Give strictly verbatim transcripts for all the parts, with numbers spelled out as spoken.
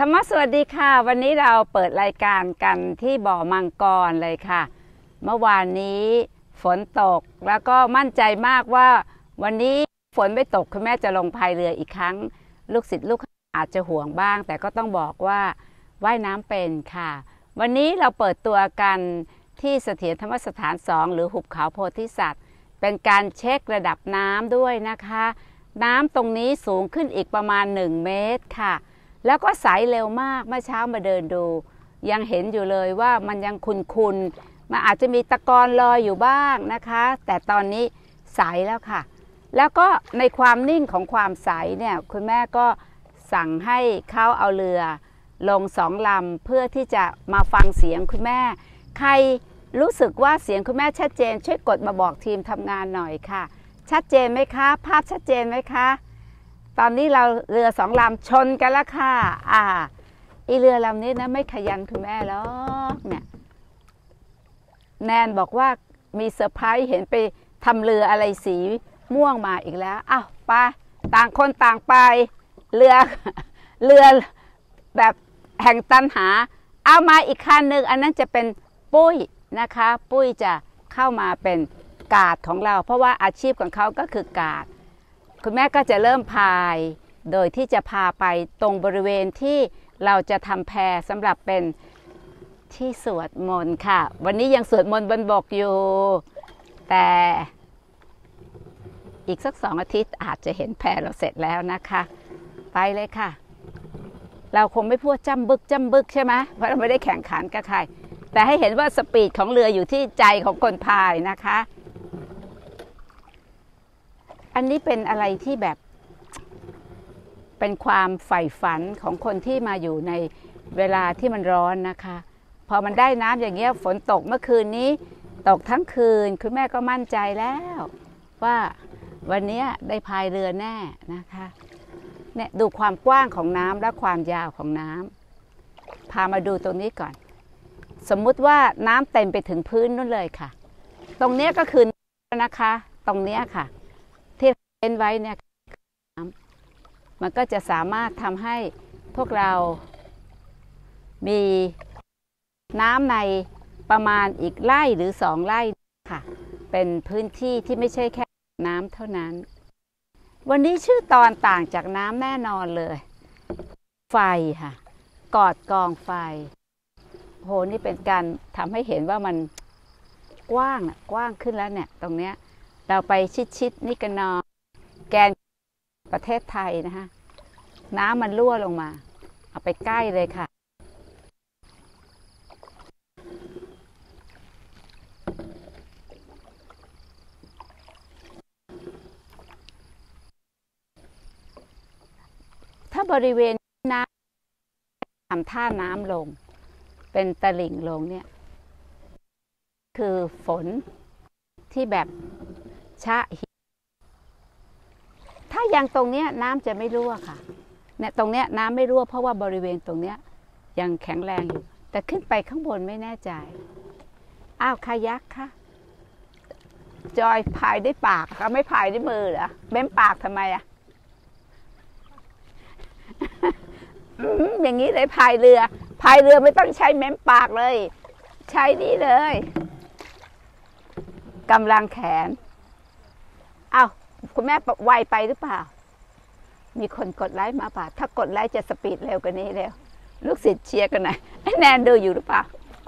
ธรรมะสวัสดีค่ะวันนี้เราเปิดรายการกันที่บ่อมังกรเลยค่ะเมื่อวานนี้ฝนตกแล้วก็มั่นใจมากว่าวันนี้ฝนไม่ตกคุณแม่จะลงพายเรืออีกครั้งลูกศิษย์ลูกอาจจะห่วงบ้างแต่ก็ต้องบอกว่าว่ายน้ำเป็นค่ะวันนี้เราเปิดตัวกันที่เสถียรธรรมสถานสองหรือหุบเขาโพธิสัตว์เป็นการเช็คระดับน้ำด้วยนะคะน้ำตรงนี้สูงขึ้นอีกประมาณหนึ่งเมตรค่ะแล้วก็ใสเร็วมากเมื่อเช้ามาเดินดูยังเห็นอยู่เลยว่ามันยังขุ่นๆมันอาจจะมีตะกอนลอยอยู่บ้างนะคะแต่ตอนนี้ใสแล้วค่ะแล้วก็ในความนิ่งของความใสเนี่ยคุณแม่ก็สั่งให้เขาเอาเรือลงสองลำเพื่อที่จะมาฟังเสียงคุณแม่ใครรู้สึกว่าเสียงคุณแม่ชัดเจนช่วยกดมาบอกทีมทำงานหน่อยค่ะชัดเจนไหมคะภาพชัดเจนไหมคะตอนนี้เราเรือสองลำชนกันแล้วค่ะอ่าอีเรือลำนี้นะไม่ขยันคุณแม่หรอกเนี่ยแนนบอกว่ามีเซอร์ไพรส์เห็นไปทำเรืออะไรสีม่วงมาอีกแล้วอ้าวไปต่างคนต่างไปเรือเรือแบบแห่งตันหาเอามาอีกคันหนึ่งอันนั้นจะเป็นปุ้ยนะคะปุ้ยจะเข้ามาเป็นกาดของเราเพราะว่าอาชีพของเขาก็คือกาดคุณแม่ก็จะเริ่มพายโดยที่จะพาไปตรงบริเวณที่เราจะทำแพสำหรับเป็นที่สวดมนต์ค่ะวันนี้ยังสวดมนต์บนบกอยู่แต่อีกสักสองอาทิตย์อาจจะเห็นแพเราเสร็จแล้วนะคะไปเลยค่ะเราคงไม่พูดจ้ำบึกจ้ำบึกใช่ไหมเพราะเราไม่ได้แข่งขันกับใครแต่ให้เห็นว่าสปีดของเรืออยู่ที่ใจของคนพายนะคะอันนี้เป็นอะไรที่แบบเป็นความใฝ่ฝันของคนที่มาอยู่ในเวลาที่มันร้อนนะคะพอมันได้น้ำอย่างเงี้ยฝนตกเมื่อคืนนี้ตกทั้งคืนคุณแม่ก็มั่นใจแล้วว่าวันนี้ได้พายเรือแน่นะคะเนี่ยดูความกว้างของน้ำและความยาวของน้ำพามาดูตรงนี้ก่อนสมมุติว่าน้ำเต็มไปถึงพื้นนู่นเลยค่ะตรงนี้ก็คือนะคะตรงนี้ค่ะที่เล่นไว้เนี่ยมันก็จะสามารถทำให้พวกเรามีน้ำในประมาณอีกไร่หรือสองไร่ค่ะเป็นพื้นที่ที่ไม่ใช่แค่น้ำเท่านั้นวันนี้ชื่อตอนต่างจากน้ำแน่นอนเลยไฟค่ะกอดกองไฟโหนี่เป็นการทำให้เห็นว่ามันกว้างนะกว้างขึ้นแล้วเนี่ยตรงเนี้ยเราไปชิดๆนี่กันนอแกนประเทศไทยนะคะน้ำมันรั่วลงมาเอาไปใกล้เลยค่ะถ้าบริเวณน้ำทำท่าน้ำลงเป็นตลิ่งลงเนี่ยคือฝนที่แบบชะถ้ายังตรงเนี้ยน้ำจะไม่รั่วค่ะเนี่ยตรงเนี้ยน้ำไม่รั่วเพราะว่าบริเวณตรงเนี้ยยังแข็งแรงอยู่แต่ขึ้นไปข้างบนไม่แน่ใจอ้าวคายักค่ะจอยพายด้วยปากเขาไม่พายด้วยมือเหรอเบ้มปากทำไมอะอย่างนี้เลยพายเรือพายเรือไม่ต้องใช้เม้มปากเลยใช้นี่เลยกำลังแขนอ้าวคุณแม่ไวไปหรือเปล่ามีคนกดไลค์มาป่ะถ้ากดไลค์จะสปีดเร็วกว่านี้เร็วลูกศิษย์เชียร์กันหน่อยไอ้แนนดูอยู่หรือเปล่า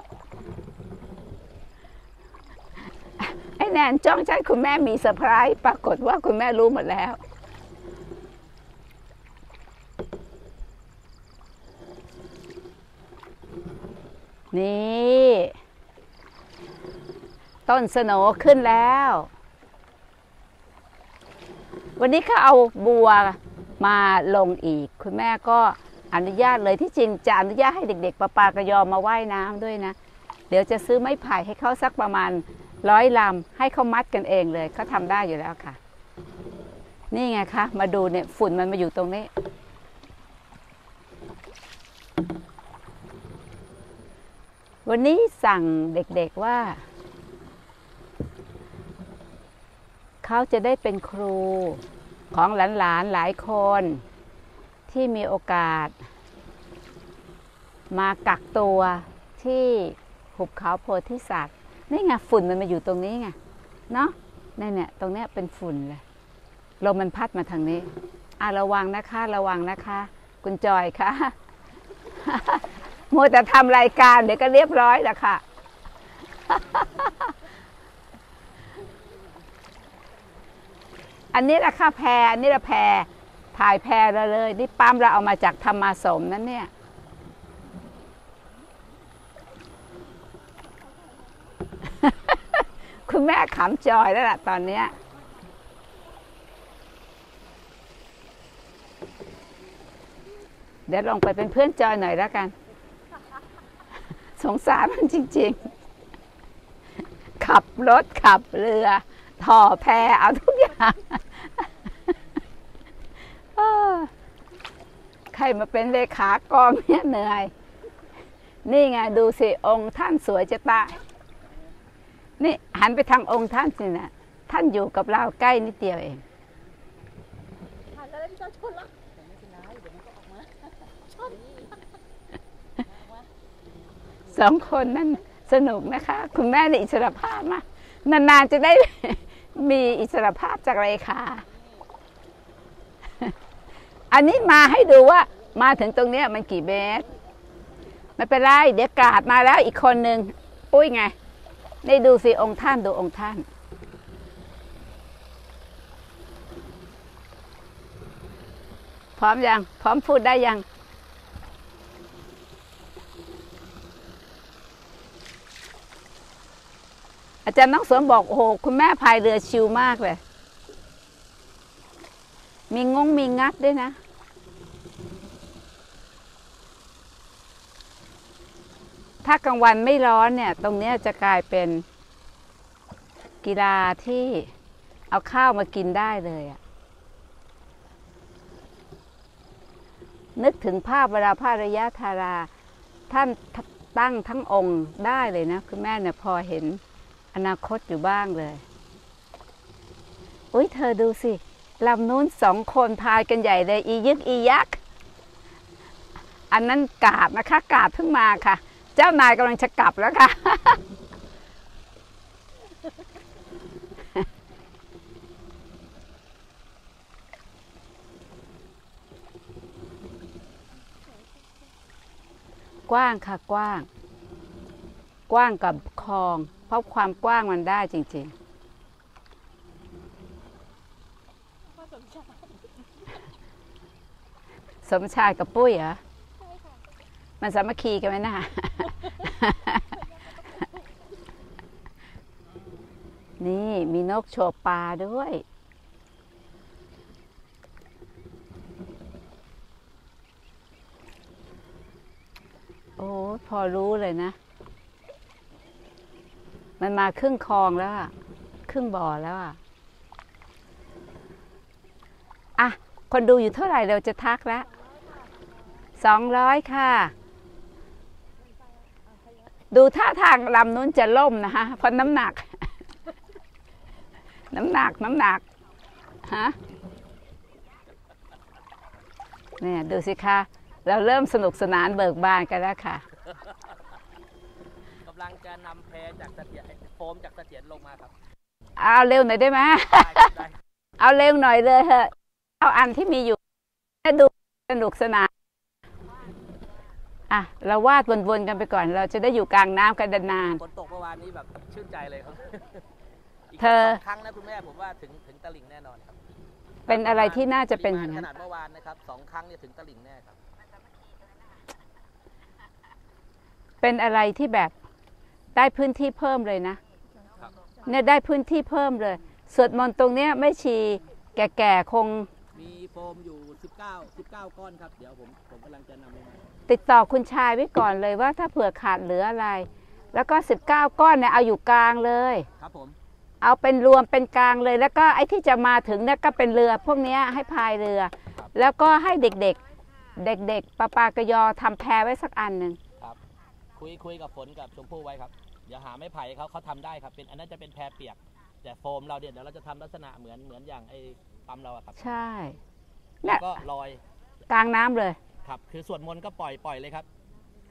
ไอ้แนนจ้องใจคุณแม่มีเซอร์ไพรส์ปรากฏว่าคุณแม่รู้หมดแล้วนี่ต้นสโหนขึ้นแล้ววันนี้เขาเอาบัวมาลงอีกคุณแม่ก็อนุญาตเลยที่จริงจะอนุญาตให้เด็กๆปะปากระยอมมาว่ายน้ำด้วยนะเดี๋ยวจะซื้อไม้ไผ่ให้เขาสักประมาณร้อยลำให้เขามัดกันเองเลยเขาทำได้อยู่แล้วค่ะนี่ไงคะมาดูเนี่ยฝุ่นมันมาอยู่ตรงนี้วันนี้สั่งเด็กๆว่าเขาจะได้เป็นครูของหลานๆหลายคนที่มีโอกาสมากักตัวที่หุบเขาโพธิสัตว์นี่ไงฝุ่นมันมาอยู่ตรงนี้ไงเนาะนี่เนี่ยตรงเนี้ยเป็นฝุ่นเลยลมมันพัดมาทางนี้อ่ะระวังนะคะระวังนะคะคุณจอยค่ะ มัวแต่ทำรายการเดี๋ยวก็เรียบร้อยแล้วค่ะ อันนี้ราคาแพรอันนี้ละแพรถ่ายแพรเราเลยนี่ปั๊มเราเอามาจากธรรมาสมนั่นเนี่ย คุณแม่ขำจอยแล้วล่ะตอนเนี้ยเดี๋ยวลงไปเป็นเพื่อนจอยหน่อยแล้วกัน สงสารมันจริงๆขับรถขับเรือถ่อแพเอาทุกอย่าง ใครมาเป็นเลขากองเนี่ยเหนื่อยนี่ไงดูสิองค์ท่านสวยจะตายนี่หันไปทางองค์ท่านสินะท่านอยู่กับเราใกล้นิดเดียวเองสองคนนั่นสนุกนะคะคุณแม่ในอิสรภาพมากนานๆจะได้ มีอิสรภาพจากเลขาอันนี้มาให้ดูว่ามาถึงตรงนี้มันกี่เมตรไม่เป็นไรเดี๋ยวกาดมาแล้วอีกคนหนึ่งปุ้ยไงได้ดูสิองค์ท่านดูองค์ท่านพร้อมยังพร้อมพูดได้ยังอาจารย์น้องสวนบอกโอ้โหคุณแม่พายเรือชิลมากเลยมีงงมีงัดด้วยนะถ้ากลางวันไม่ร้อนเนี่ยตรงนี้จะกลายเป็นกีฬาที่เอาข้าวมากินได้เลยอะนึกถึงภาพเวลาพระอริยธาราท่านตั้งทั้งองค์ได้เลยนะคุณแม่เนี่ยพอเห็นอนาคตอยู่บ้างเลยอุ้ยเธอดูสิลำนู้นสองคนพายกันใหญ่เลยอียึกอียักอันนั้นกาบนะคะกาบเพิ่งมาค่ะเจ้านายกำลังจะกลับแล้วค่ะ กว้างค่ะกว้างกว้างกับคลองเพราะความกว้างมันได้จริงๆสมชายกับปุ้ยเหรอมันสามัคคีกันไหมนะ นี่มีนกโชว์ปลาด้วยโอ้พอรู้เลยนะมันมาครึ่งคลองแล้วอะครึ่งบ่อแล้วอะอ่ะคนดูอยู่เท่าไหร่เราจะทักแล้วสองร้อยค่ะดูท่าทางลำนู้นจะล่มนะคะเพราะน้ำหนัก น้ำหนักน้ำหนักฮะเนี่ยดูสิคะเราเริ่มสนุกสนานเบิกบานกันแล้วค่ะกำลังจะนำแพจากเสถียรโฟมจากเสถียรลงมาครับเอาเร็วหน่อยได้ไหม เอาเร็วหน่อยเลยเถอะเอาอันที่มีอยู่ให้ดูสนุกสนานอ่ะเราวาดวนๆกันไปก่อนเราจะได้อยู่กลางน้ำกันนานฝนตกเมื่อวานนี้แบบชื่นใจเลยครับเธอครั้งนะคุณแม่ผมว่าถึงถึงตลิ่งแน่นอนครับเป็นอะไรที่น่าจะเป็นอย่างนั้นขนาดเมื่อวานนะครับสองครั้งเนี่ยถึงตลิ่งแน่ครับเป็นอะไรที่แบบได้พื้นที่เพิ่มเลยนะเนี่ยได้พื้นที่เพิ่มเลยสวดมนต์ตรงเนี้ยไม่ชีแก่ๆคงมีโฟมอยู่สิบเก้า สิบเก้าก้อนครับเดี๋ยวผมผมกำลังจะนำลงมาติดต่อคุณชายไว้ก่อนเลยว่าถ้าเผื่อขาดเหลืออะไรแล้วก็สิบเก้าก้อนเนี่ยเอาอยู่กลางเลยครับผมเอาเป็นรวมเป็นกลางเลยแล้วก็ไอ้ที่จะมาถึงเนี่ยก็เป็นเรือพวกนี้ให้พายเรือแล้วก็ให้เด็กๆเด็กๆปะปากยอทำแพไว้สักอันหนึ่งครับคุยคุยกับฝนกับชมพู่ไว้ครับเดี๋ยวหาไม้ไผ่เขาเขาทำได้ครับเป็นอันนั้นจะเป็นแพเปียกแต่โฟมเราเนี่ยเดี๋ยวเราจะทำลักษณะเหมือนเหมือนอย่างไอ้ปั๊มเราอะครับใช่แล้วก็ลอยกลางน้ำเลยครับคือสวดมนต์ก็ปล่อยปล่อยเลยครับ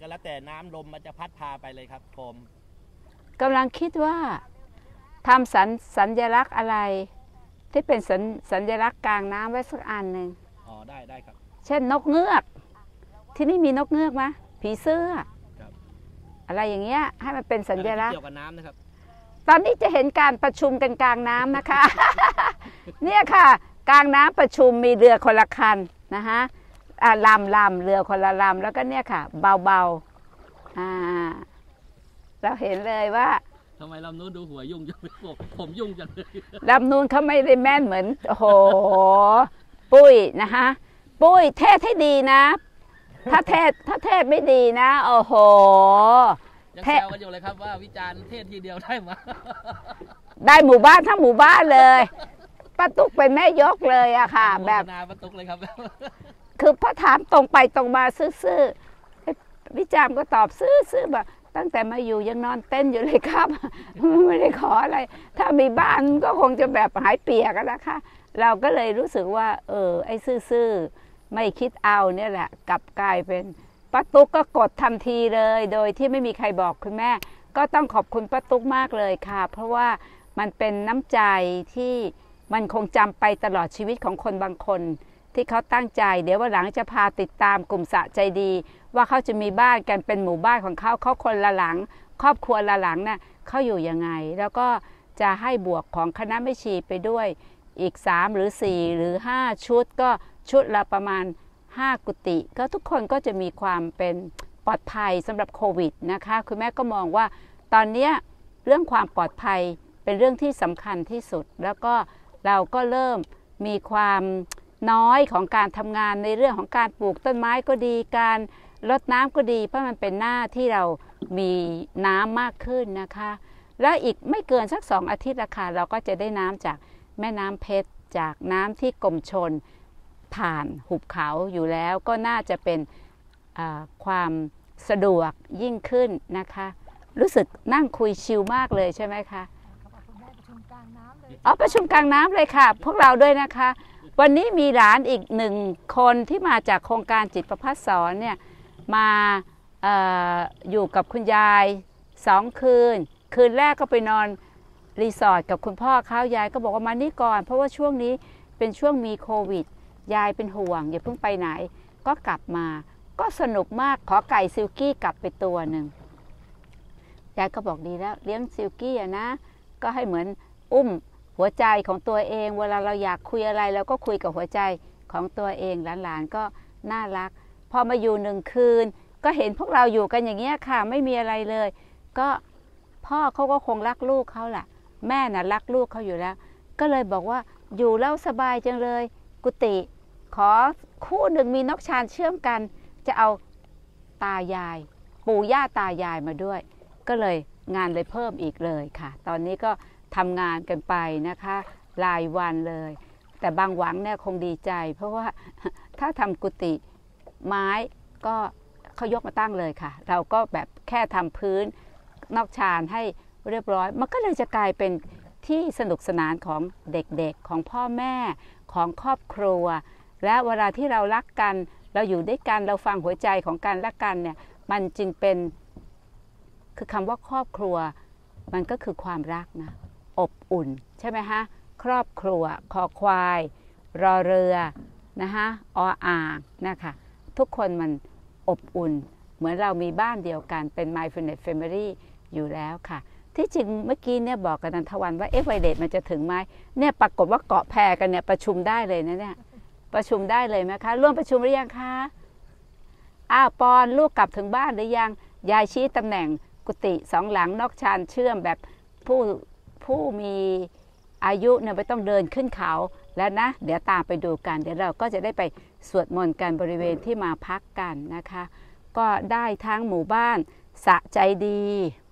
ก็แล้วแต่น้ำลมมันจะพัดพาไปเลยครับโฟมกำลังคิดว่าทำสัญสัญลักษณ์อะไรที่เป็นสัญสัญลักษณ์กลางน้ำไว้สักอันหนึ่งอ๋อได้ได้ครับเช่นนกเงือกที่นี่มีนกเงือกไหมผีเสื้ออะไรอย่างเงี้ยให้มันเป็นสัญลักษณ์เกี่ยวกับน้ำนะครับตอนนี้จะเห็นการประชุมกันกลางน้ำนะคะ เนี่ยค่ะกลางน้ำประชุมมีเรือคนละคันนะฮะลำลำเรือคนละลำแล้วก็เนี่ยค่ะเบาๆอ่าเราเห็นเลยว่าทำไมลำนู้นดูหัวยุ่งจังเลยผมยุ่งจังเลยลำนู้นเขาไม่ได้แม่นเหมือนโอ้โหปุ้ยนะคะปุ้ยเทศให้ดีนะถ้าเทศถ้าเทศไม่ดีนะโอ้โหยังแซวกันอยู่เลยครับว่าวิจารณ์เทศทีเดียวได้มาได้หมู่บ้านทั้งหมู่บ้านเลยป้าตุ๊กเป็นแม่ยกเลยอะค่ะแบบป้าตุ๊กเลยครับคือพอถามตรงไปตรงมาซื่อๆวิจารณ์ก็ตอบซื่อๆแบบตั้งแต่มาอยู่ยังนอนเต้นอยู่เลยครับไม่ได้ขออะไรถ้ามีบ้านก็คงจะแบบหายเปียกแล้วค่ะเราก็เลยรู้สึกว่าเออไอ้ซื่อๆไม่คิดเอาเนี่ยแหละกลับกลายเป็นป้าตุ๊กก็กดทันทีเลยโดยที่ไม่มีใครบอกคุณแม่ก็ต้องขอบคุณป้าตุ๊กมากเลยค่ะเพราะว่ามันเป็นน้ำใจที่มันคงจำไปตลอดชีวิตของคนบางคนที่เขาตั้งใจเดี๋ยววันหลังจะพาติดตามกลุ่มสะใจดีว่าเขาจะมีบ้านกันเป็นหมู่บ้านของเขาเขาคนละหลังครอบครัวละหลังน่ะเขาอยู่ยังไงแล้วก็จะให้บวกของคณะแม่ชีไปด้วยอีกสามหรือสี่หรือห้าชุดก็ชุดละประมาณห้ากุฏิก็ทุกคนก็จะมีความเป็นปลอดภัยสำหรับโควิดนะคะคุณแม่ก็มองว่าตอนนี้เรื่องความปลอดภัยเป็นเรื่องที่สำคัญที่สุดแล้วก็เราก็เริ่มมีความน้อยของการทำงานในเรื่องของการปลูกต้นไม้ก็ดีการรดน้ำก็ดีเพราะมันเป็นหน้าที่เรามีน้ำมากขึ้นนะคะแล้วอีกไม่เกินสักสองอาทิตย์ละค่ะเราก็จะได้น้ำจากแม่น้ำเพชรจากน้ำที่กรมชลผ่านหุบเขาอยู่แล้วก็น่าจะเป็นความสะดวกยิ่งขึ้นนะคะรู้สึกนั่งคุยชิลมากเลยใช่ไหมคะอ๋อประชุมกลางน้ำเลยค่ะพวกเราด้วยนะคะวันนี้มีหลานอีกหนึ่งคนที่มาจากโครงการจิตประภัสสรเนี่ยมาเอ่ออยู่กับคุณยายสองคืนคืนแรกก็ไปนอนรีสอร์ทกับคุณพ่อเขายายก็บอกว่ามานี่ก่อนเพราะว่าช่วงนี้เป็นช่วงมีโควิดยายเป็นห่วงอย่าเพิ่งไปไหนก็กลับมาก็สนุกมากขอไก่ซิลกี้กลับไปตัวหนึ่งยายก็บอกดีแล้วเลี้ยงซิลกี้อะนะก็ให้เหมือนอุ้มหัวใจของตัวเองเวลาเราอยากคุยอะไรเราก็คุยกับหัวใจของตัวเองหลานๆก็น่ารักพอมาอยู่หนึ่งคืนก็เห็นพวกเราอยู่กันอย่างเงี้ยค่ะไม่มีอะไรเลยก็พ่อเขาก็คงรักลูกเขาแหละแม่น่ะรักลูกเขาอยู่แล้วก็เลยบอกว่าอยู่แล้วสบายจังเลยกุฏิขอคู่หนึ่งมีนกชานเชื่อมกันจะเอาตายายปู่ย่าตายายมาด้วยก็เลยงานเลยเพิ่มอีกเลยค่ะตอนนี้ก็ทำงานกันไปนะคะรายวันเลยแต่บางหวังเนี่ยคงดีใจเพราะว่าถ้าทำกุฏิไม้ก็เขายกมาตั้งเลยค่ะเราก็แบบแค่ทำพื้นนอกชานให้เรียบร้อยมันก็เลยจะกลายเป็นที่สนุกสนานของเด็กๆของพ่อแม่ของครอบครัวและเวลาที่เรารักกันเราอยู่ด้วยกันเราฟังหัวใจของกันและกันเนี่ยมันจึงเป็นคือคำว่าครอบครัวมันก็คือความรักนะอบอุ่นใช่ไหมฮะครอบครัวคอควายรอเรือนะคะออ่างนะคะทุกคนมันอบอุ่นเหมือนเรามีบ้านเดียวกันเป็น Mindfulness Family อยู่แล้วค่ะที่จริงเมื่อกี้เนี่ยบอกกับนันทวันว่าเอ๊ะไวเดทมันจะถึงไหมเนี่ยปรากฏว่าเกาะแพกันเนี่ยประชุมได้เลยนะเนี่ยประชุมได้เลยไหมคะร่วมประชุมหรือยังคะอ้าวปอนลูกกลับถึงบ้านหรือยังยายชี้ตำแหน่งกุฏิสองหลังนอกชานเชื่อมแบบผู้ผู้มีอายุเนี่ยไม่ต้องเดินขึ้นเขาแล้วนะเดี๋ยวตามไปดูกันเดี๋ยวเราก็จะได้ไปสวดมนต์กันบริเวณที่มาพักกันนะคะก็ได้ทั้งหมู่บ้านสะใจดี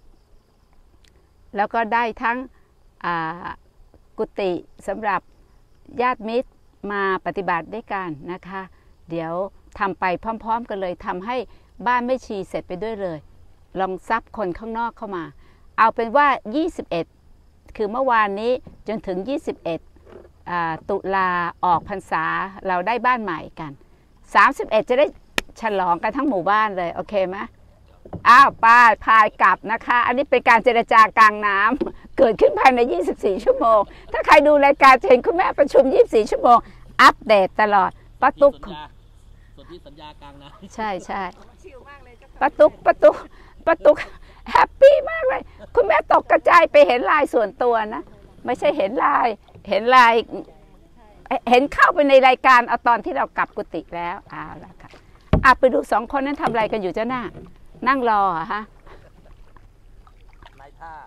แล้วก็ได้ทั้งกุฏิสำหรับญาติมิตรมาปฏิบัติด้วยกันนะคะเดี๋ยวทำไปพร้อมๆกันเลยทำให้บ้านแม่ชีเสร็จไปด้วยเลยลองซับคนข้างนอกเข้ามาเอาเป็นว่ายี่สิบเอ็ดคือเมื่อวานนี้จนถึงยี่สิบเอ็ดตุลาออกพรรษาเราได้บ้านใหม่กันสามสิบเอ็ดจะได้ฉลองกันทั้งหมู่บ้านเลยโอเคไหมอ้าวป้าพายกลับนะคะ อันนี้เป็นการเจรจากลางน้ำเกิดขึ้นภายในยี่สิบสี่ชั่วโมงถ้าใครดูรายการจะเห็นคุณแม่ประชุมยี่สิบสี่ชั่วโมงอัปเดตตลอดป้าตุ๊กส่วนที่สัญญากลางนะใช่ใช่ป้าตุ๊กป้าตุ๊กป้าตุ๊กแฮปปี้มากเลยคุณแม่ตกกระจายไปเห็นลายส่วนตัวนะไม่ใช่เห็นลายเห็นลายเห็นเข้าไปในรายการเอาตอนที่เรากลับกุฏิแล้วเอาละค่ะอ่ะไปดูสองคนนั้นทำอะไรกันอยู่เจ้าหน้านั่งรอฮะนายท่า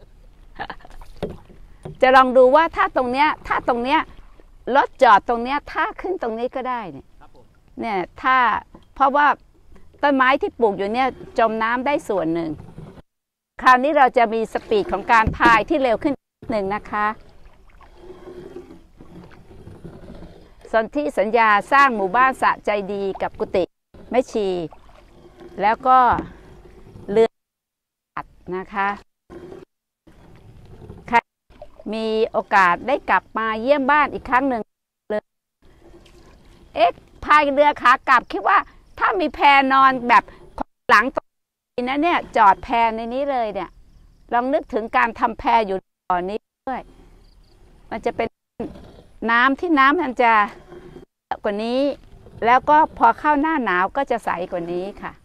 จะลองดูว่าถ้าตรงเนี้ยถ้าตรงเนี้ยรถจอดตรงเนี้ยถ้าขึ้นตรงนี้ก็ได้เนี่ยเนี่ยถ้าเพราะว่าต้นไม้ที่ปลูกอยู่เนี่ยจมน้ำได้ส่วนหนึ่งคราวนี้เราจะมีสปีดของการพายที่เร็วขึ้นหนึ่งนะคะสนธิสัญญาสร้างหมู่บ้านสะใจดีกับกุฏิแม่ชีแล้วก็เรือนะคะใครมีโอกาสได้กลับมาเยี่ยมบ้านอีกครั้งหนึ่งเลยเอ๊ะพายเรือขากลับคิดว่าถ้ามีแพนอนแบบหลังตรงนี้นะเนี่ยจอดแพในนี้เลยเนี่ยลองนึกถึงการทำแพอยู่ตอนนี้ด้วยมันจะเป็นน้ำที่น้ำมันจะกว่านี้แล้วก็พอเข้าหน้าหนาวก็จะใสกว่านี้ค่ะ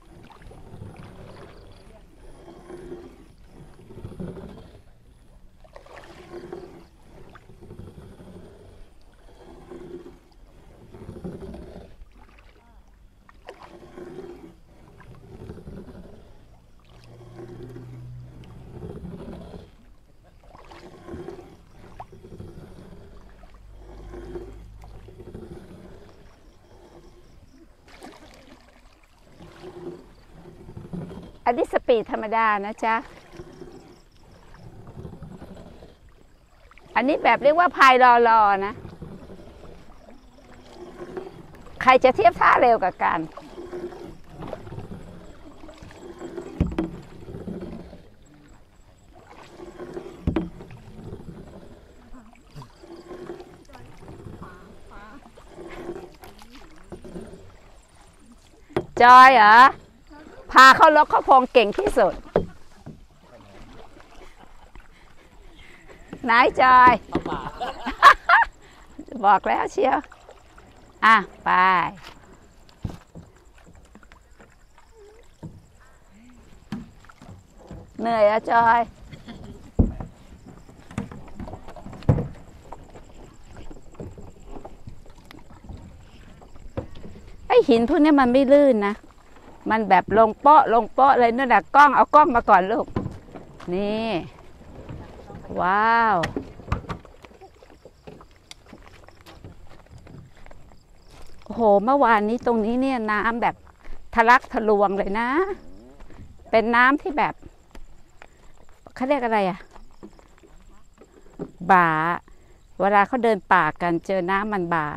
อันนี้สปีดธรรมดานะจ๊ะอันนี้แบบเรียกว่าพายรอรอนะใครจะเทียบท่าเร็วกับกันจอยเหรอพาเข้ารถเข้าพงเก่งที่สุดนายจอยบอกแล้วเชียวอ่ะไปเหนื่อยอะจอยไอหินพวกนี้มันไม่ลื่นนะมันแบบลงเปาะลงเปาะเลยนั่นแหละกล้องเอากล้องมาก่อนลูกนี่ว้าวโอ้โหเมื่อวานนี้ตรงนี้เนี่ยน้ำแบบทะลักทะลวงเลยนะเป็นน้ำที่แบบเขาเรียกอะไรอะบ่าเวลาเขาเดินป่ากันเจอน้ำมันบ่า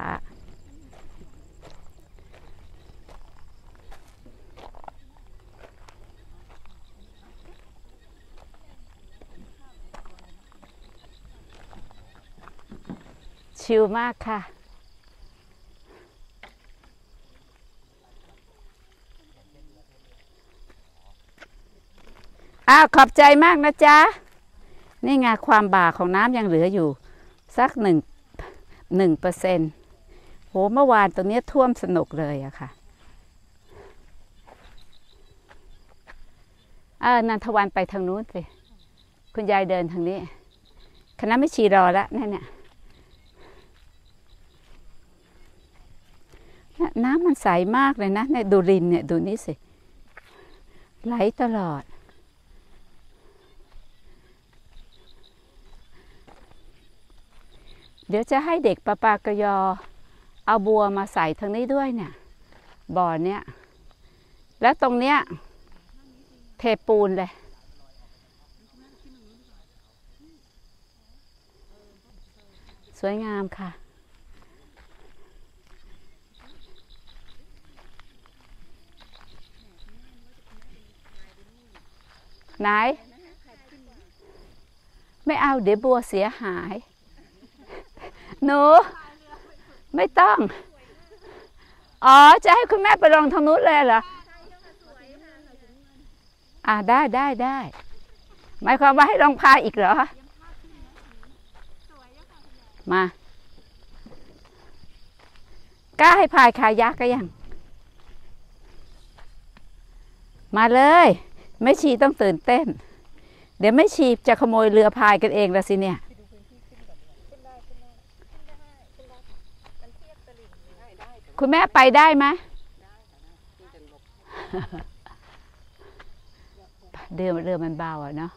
ชิลมากค่ะอ้าวขอบใจมากนะจ๊ะนี่ไงความบ่าของน้ำยังเหลืออยู่สักหนึ่งหนึ่งเปอร์เซ็นต์โหเมื่อวานตรงนี้ท่วมสนุกเลยอะค่ะเออนันทวันไปทางนู้นสิคุณยายเดินทางนี้คณะไม่ชีรอแล้วนั่นเนี่ยน้ำมันใสมากเลยนะเนี่ยดูริมเนี่ยดูนี่สิไหลตลอดเดี๋ยวจะให้เด็กปะปากยอเอาบัวมาใส่ทางนี้ด้วยเนี่ยบ่อเนี้ยแล้วตรงเนี้ยเทปูนเลยสวยงามค่ะไหนไม่เอาเดี๋ยวบัวเสียหายหนูไม่ต้องอ๋อจะให้คุณแม่ไปลองทางนู้นเลยเหรออ่าได้ได้ได้หมายความว่าให้ลองพายอีกเหรอมากล้าให้พายคายักก็ยังมาเลยแม่ชีต้องตื่นเต้นเดี๋ยวแม่ชีจะขโมยเรือพายกันเองแล้วสิเนี่ยคุณแม่ไปได้ไหมเรือเรือมันเบาอ่ะเนาะ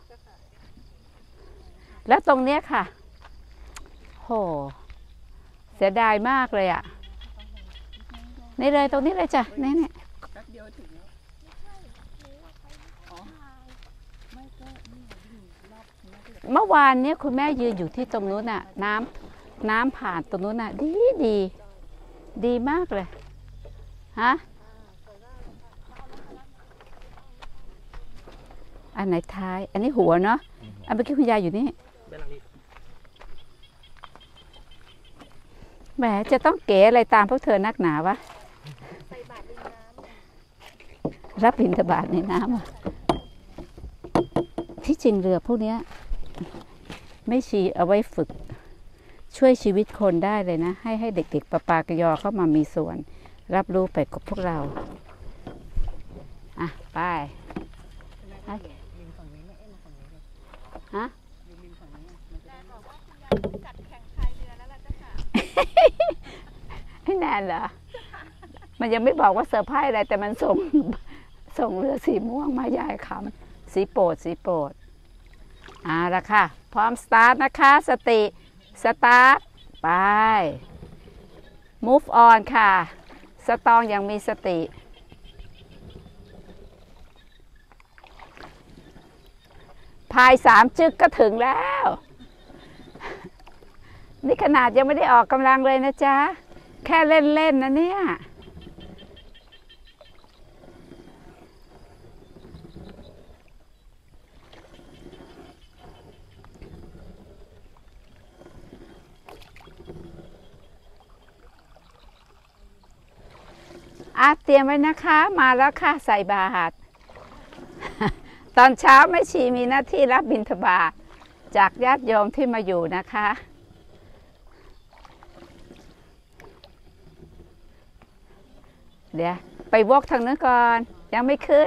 แล้วตรงเนี้ยค่ะโหเสียดายมากเลยอ่ะนี่เลยตรงนี้เลยจ้ะนี่เนี่ยเมื่อวานเนี้ยคุณแม่ยืนอยู่ที่ตรงนู้นน่ะน้ำน้ำผ่านตรงนู้นน่ะดีดีดีมากเลยฮะอันไหนท้ายอันนี้หัวเนาะอันเมื่อกี้คุณยายอยู่นี่แหมจะต้องเก๋อะไรตามพวกเธอนักหนาวะรับบิณฑบาตในน้ำอ่ะที่จริงเรือพวกนี้ไม่ชีเอาไว้ฝึกช่วยชีวิตคนได้เลยนะให้ให้เด็กๆปะปากยอเข้ามามีส่วนรับรู้ไปกับพวกเราอ่ะไปฮะให้แนนเหรอมันยังไม่บอกว่าเซอร์ไพรส์อะไรแต่มันส่งส่งเรือสีม่วงมายายคำสีโปรดสีโปรดอ่าละค่ะพร้อมสตาร์ทนะคะสติสตาร์ทไป move on ค่ะสตองยังมีสติพายสามจึกก็ถึงแล้วนี่ขนาดยังไม่ได้ออกกำลังเลยนะจ๊ะแค่เล่นๆนะเนี่ยอาเตรียมไว้นะคะมาแล้วค่ะใส่บาตรตอนเช้าแม่ชีมีหน้าที่รับบิณฑบาตจากญาติโยมที่มาอยู่นะคะเดี๋ยวไปวอกทางนั้นก่อนยังไม่ขึ้น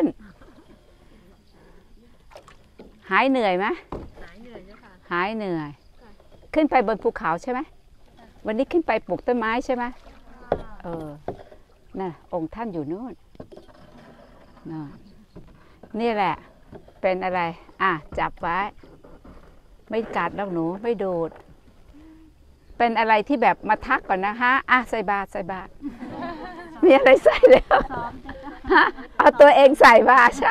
หายเหนื่อยไหมหายเหนื่อยค่ะหายเหนื่อยขึ้นไปบนภูเขาใช่ไหมวันนี้ขึ้นไปปลูกต้นไม้ใช่ไหมเออน่ะองค์ท่านอยู่นู่นน่ะนี่แหละเป็นอะไรอ่ะจับไว้ไม่กัดแล้วหนูไม่ดูดเป็นอะไรที่แบบมาทักก่อนนะคะอ่ะใส่บาตรใส่บาตรมีอะไรใส่แล้วฮะเอาตัวเองใส่บาตรใช่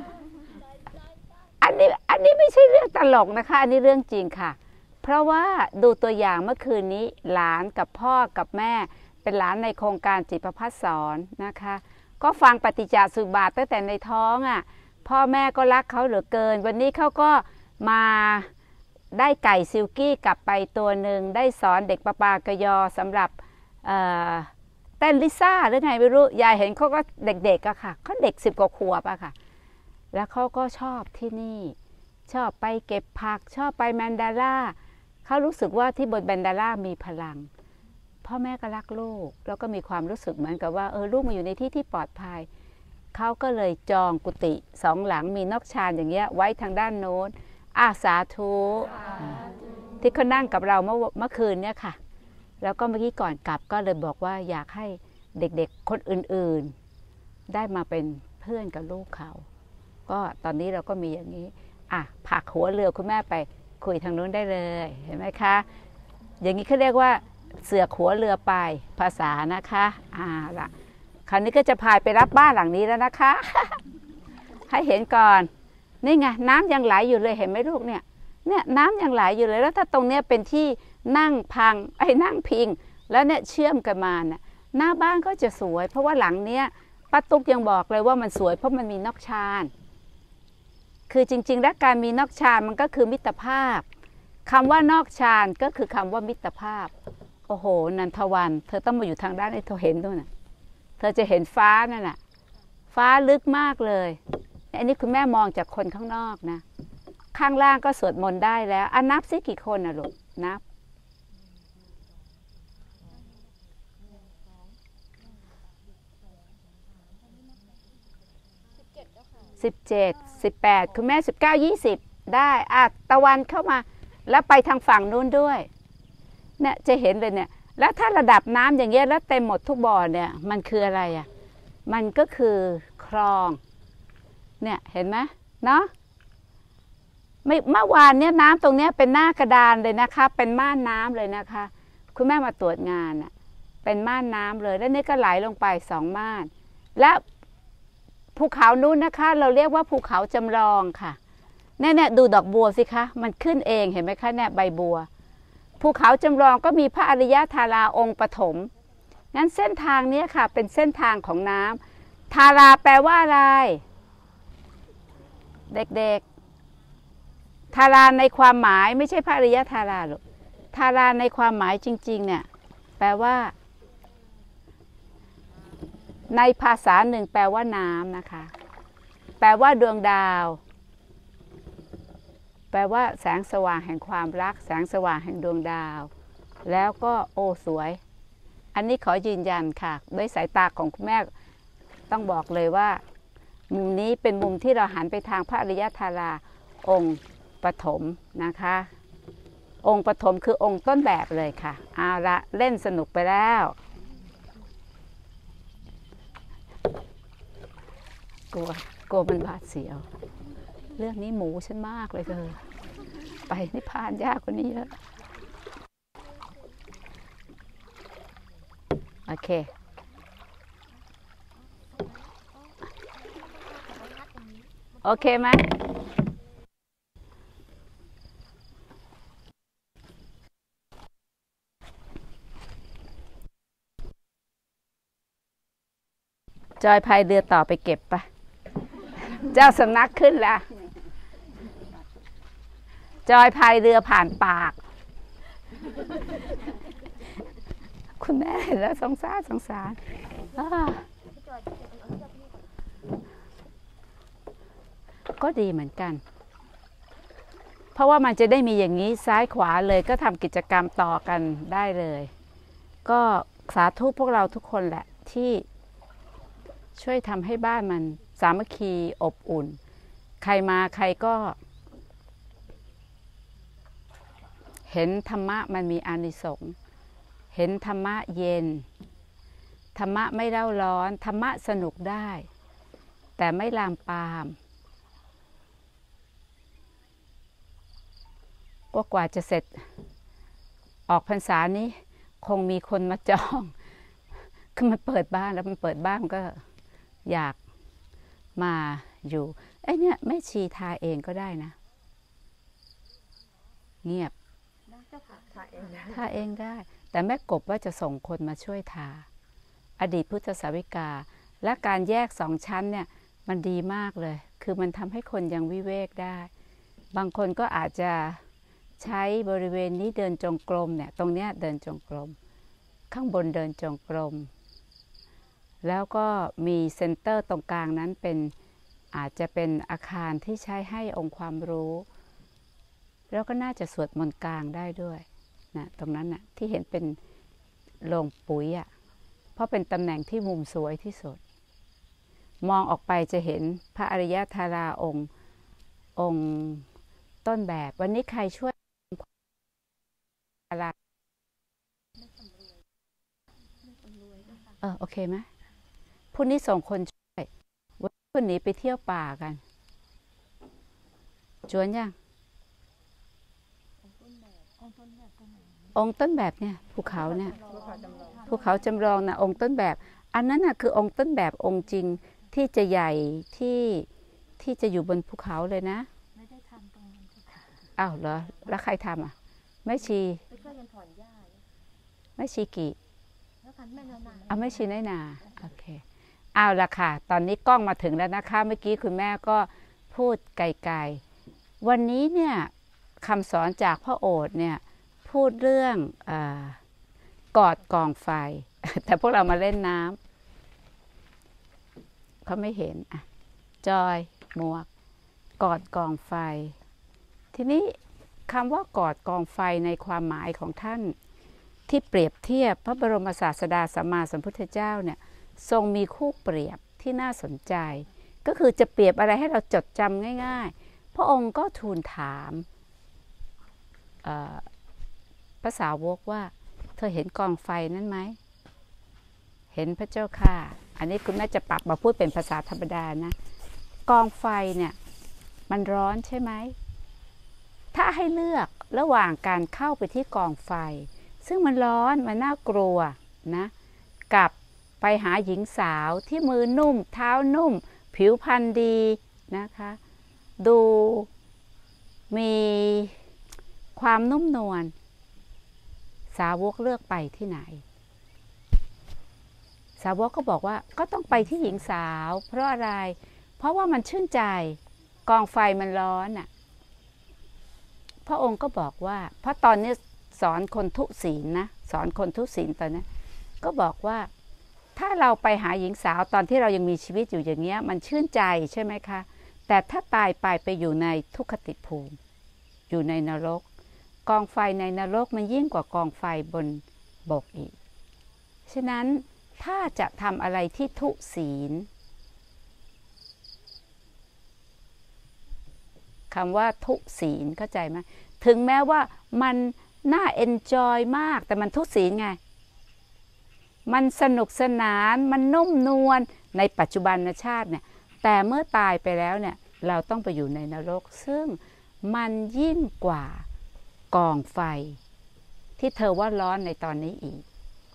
อันนี้อันนี้ไม่ใช่เรื่องตลกนะคะอันนี้เรื่องจริงค่ะเพราะว่าดูตัวอย่างเมื่อคืนนี้หลานกับพ่อกับแม่เป็นหลานในโครงการจิตประภัสสอนนะคะก็ฟังปฏิจจสุบาทตั้งแต่ในท้องอ่ะพ่อแม่ก็รักเขาเหลือเกินวันนี้เขาก็มาได้ไก่ซิลกี้กลับไปตัวหนึ่งได้สอนเด็กปะปากยอสำหรับเต้นลิซ่าหรือไงไม่รู้ยายเห็นเขาก็เด็กๆอะค่ะเขาเด็กสิบกว่าขวบอะค่ะแล้วเขาก็ชอบที่นี่ชอบไปเก็บผักชอบไปแมนดาร่าเขารู้สึกว่าที่บนแมนดาร่ามีพลังพ่อแม่ก็รักลูกแล้วก็มีความรู้สึกเหมือนกับว่าเออลูกมาอยู่ในที่ที่ปลอดภัยเขาก็เลยจองกุฏิสองหลังมีนอกชานอย่างเงี้ยไว้ทางด้านโน้นอาสาธุที่เขานั่งกับเราเมื่อเมื่อคืนเนี่ยค่ะแล้วก็เมื่อกี้ก่อนกลับก็เลยบอกว่าอยากให้เด็กๆคนอื่นๆได้มาเป็นเพื่อนกับลูกเขาก็ตอนนี้เราก็มีอย่างนี้อ่ะผลักหัวเรือคุณแม่ไปคุยทางนู้นได้เลยเห็นไหมคะอย่างนี้เขาเรียกว่าเสือกหัวเรือไปภาษานะคะอ่าล่ะคราวนี้ก็จะพายไปรับบ้านหลังนี้แล้วนะคะ ให้เห็นก่อนนี่ไงน้ำยังไหลอยู่เลยเห็นไหมลูกเนี่ยเนี่ยน้ำยังไหลอยู่เลยแล้วถ้าตรงเนี้ยเป็นที่นั่งพังไอ้นั่งพิงแล้วเนี่ยเชื่อมกันมาเนี่ยหน้าบ้านก็จะสวยเพราะว่าหลังเนี้ยป้าตุ๊กยังบอกเลยว่ามันสวยเพราะมันมีนอกชานคือจริงๆแล้วการมีนอกชานมันก็คือมิตรภาพคำว่านอกชานก็คือคำว่ามิตรภาพโอ้โหนันทวันเธอต้องมาอยู่ทางด้านไอ้เธอเห็นด้วยนะเธอจะเห็นฟ้านั่นน่ะฟ้าลึกมากเลยอันนี้คุณแม่มองจากคนข้างนอกนะข้างล่างก็สวดมนต์ได้แล้วอ่ะนับซิกี่คนนะลูกนับสิบเจ็ดสิบแปดคุณแม่สิบเก้ายี่สิบได้อ่ะตะวันเข้ามาแล้วไปทางฝั่งนู้นด้วยเนี่ยจะเห็นเลยเนี่ยแล้วถ้าระดับน้ำอย่างเงี้ยแล้วเต็มหมดทุกบ่อเนี่ยมันคืออะไรอ่ะมันก็คือคลองเนี่ยเห็นไหมเนาะไม่เมื่อวานเนี่ยน้ำตรงเนี้ยเป็นหน้ากระดานเลยนะคะเป็นม่านน้ำเลยนะคะคุณแม่มาตรวจงานอ่ะเป็นม่านน้ำเลยแล้วนี่ก็ไหลลงไปสองม่านและภูเขานู้นนะคะเราเรียกว่าภูเขาจำลองค่ะเนี่ยเนี่ยดูดอกบัวสิคะมันขึ้นเองเห็นไหมคะเนี่ยใบบัวภูเขาจำลองก็มีพระอริยธาราองค์ปฐมงั้นเส้นทางนี้ค่ะเป็นเส้นทางของน้ำธาราแปลว่าอะไรเด็กๆธาราในความหมายไม่ใช่พระอริยธาราหรอกธาราในความหมายจริงๆเนี่ยแปลว่าในภาษาหนึ่งแปลว่าน้ำนะคะแปลว่าดวงดาวแปลว่าแสงสว่างแห่งความรักแสงสว่างแห่งดวงดาวแล้วก็โอ้สวยอันนี้ขอยืนยันค่ะด้วยสายตาของคุณแม่ต้องบอกเลยว่ามุมนี้เป็นมุมที่เราหันไปทางพระอริยธาราองค์ปฐมนะคะองค์ปฐมคือองค์ต้นแบบเลยค่ะเอาละเล่นสนุกไปแล้วกลัวกลัวมันบาดเสียวเรื่องนี้หมูฉันมากเลยเธอไปนิพพานยากกว่านี้เยอะโอเคโอเคไหมจอยพายเรือต่อไปเก็บปะเจ้าสำนักขึ้นละจอยพายเรือผ่านปากคุณแม่เห็นแล้วสงสารสงสารก็ดีเหมือนกันเพราะว่ามันจะได้มีอย่างนี้ซ้ายขวาเลยก็ทำกิจกรรมต่อกันได้เลยก็สาธุพวกเราทุกคนแหละที่ช่วยทำให้บ้านมันสามัคคีอบอุ่นใครมาใครก็เห็นธรรมะมันมีอานิสงส์เห็นธรรมะเย็นธรรมะไม่เร่าร้อนธรรมะสนุกได้แต่ไม่ลามปามก็กว่าจะเสร็จออกพรรษานี้คงมีคนมาจองคือมันเปิดบ้านแล้วมันเปิดบ้านก็อยากมาอยู่ไอ้เนี่ยแม่ชีทาเองก็ได้นะเงียบทาเองได้ทาเองได้แต่แม่กบว่าจะส่งคนมาช่วยทาอดีตพุทธสาวิกาและการแยกสองชั้นเนี่ยมันดีมากเลยคือมันทำให้คนยังวิเวกได้บางคนก็อาจจะใช้บริเวณนี้เดินจงกรมเนี่ยตรงเนี้ยเดินจงกรมข้างบนเดินจงกรมแล้วก็มีเซ็นเตอร์ตรงกลางนั้นเป็นอาจจะเป็นอาคารที่ใช้ให้องค์ความรู้แล้วก็น่าจะสวดมนต์กลางได้ด้วยนะตรงนั้นนะที่เห็นเป็นโรงปุ๋ยอ่ะเพราะเป็นตำแหน่งที่มุมสวยที่สุดมองออกไปจะเห็นพระอริยธาราองค์องค์ต้นแบบวันนี้ใครช่วยอะไรเออโอเคไหมพรุ่งนี้ส่งคนช่วยวันนี้คนหนีไปเที่ยวป่ากันจวนยังองค์ต้นแบบเนี่ยภูเขาเนี่ยภูเขาจำลองนะองค์ต้นแบบอันนั้นน่ะคือองค์ต้นแบบองค์จริงที่จะใหญ่ที่ที่จะอยู่บนภูเขาเลยนะไม่ได้ทำตรงนั้นค่ะอ้าวเหรอแล้วใครทำอ่ะแม่ชีไปช่วยกันถอนหญ้าแม่ชีกี่แล้วกันแม่นานาอ่ะแม่ชีน้อยนาโอเคเอาละค่ะตอนนี้กล้องมาถึงแล้วนะคะเมื่อกี้คุณแม่ก็พูดไกลๆวันนี้เนี่ยคำสอนจากพ่อโอษฐ์เนี่ยพูดเรื่องเอ่อกอดกองไฟแต่พวกเรามาเล่นน้ำเขาไม่เห็นอ่ะจอยหมวกกอดกองไฟทีนี้คำว่ากอดกองไฟในความหมายของท่านที่เปรียบเทียบพระบรมศาสดาสัมมาสัมพุทธเจ้าเนี่ยทรงมีคู่เปรียบที่น่าสนใจก็คือจะเปรียบอะไรให้เราจดจำง่ายๆพระองค์ก็ทูลถามพระสาวกว่าเธอเห็นกองไฟนั้นไหมเห็นพระเจ้าค่ะอันนี้คุณแม่จะปรับมาพูดเป็นภาษาธรรมดานะกองไฟเนี่ยมันร้อนใช่ไหมถ้าให้เลือกระหว่างการเข้าไปที่กองไฟซึ่งมันร้อนมันน่ากลัวนะกับไปหาหญิงสาวที่มือนุ่มเท้านุ่มผิวพรรณดีนะคะดูมีความนุ่มนวลสาวกเลือกไปที่ไหนสาวกก็บอกว่าก็ต้องไปที่หญิงสาวเพราะอะไรเพราะว่ามันชื่นใจกองไฟมันร้อนอ่ะพระองค์ก็บอกว่าเพราะตอนนี้สอนคนทุศีลนะสอนคนทุศีลตอนนี้ก็บอกว่าถ้าเราไปหาหญิงสาวตอนที่เรายังมีชีวิตอยู่อย่างเงี้ยมันชื่นใจใช่ไหมคะแต่ถ้าตายไปไปอยู่ในทุกขติภูมิอยู่ในนรกกองไฟในนรกมันยิ่งกว่ากองไฟบนบกอีกฉะนั้นถ้าจะทำอะไรที่ทุศีลคำว่าทุศีลเข้าใจไหมถึงแม้ว่ามันน่าเอนจอยมากแต่มันทุศีลไงมันสนุกสนานมันนุ่มนวลในปัจจุบันชาติเนี่ยแต่เมื่อตายไปแล้วเนี่ยเราต้องไปอยู่ในนรกซึ่งมันยิ่งกว่ากองไฟที่เธอว่าร้อนในตอนนี้อีก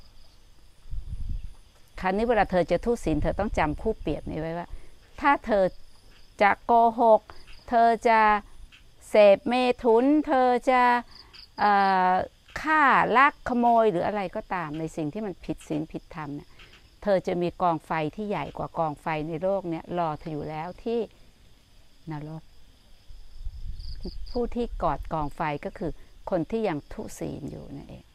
คราวนี้เวลาเธอจะทุศีลเธอต้องจำคู่เปรียบนี้ไว้ว่าถ้าเธอจะโกหกเธอจะเสพเมถุนเธอจะฆ่าลักขโมยหรืออะไรก็ตามในสิ่งที่มันผิดศีลผิดธรรมเนี่ยเธอจะมีกองไฟที่ใหญ่กว่ากองไฟในโลกเนี่ยรอเธออยู่แล้วที่นรกผู้ที่กอดกองไฟก็คือคนที่ยังทุศีลอยู่นั่นเอง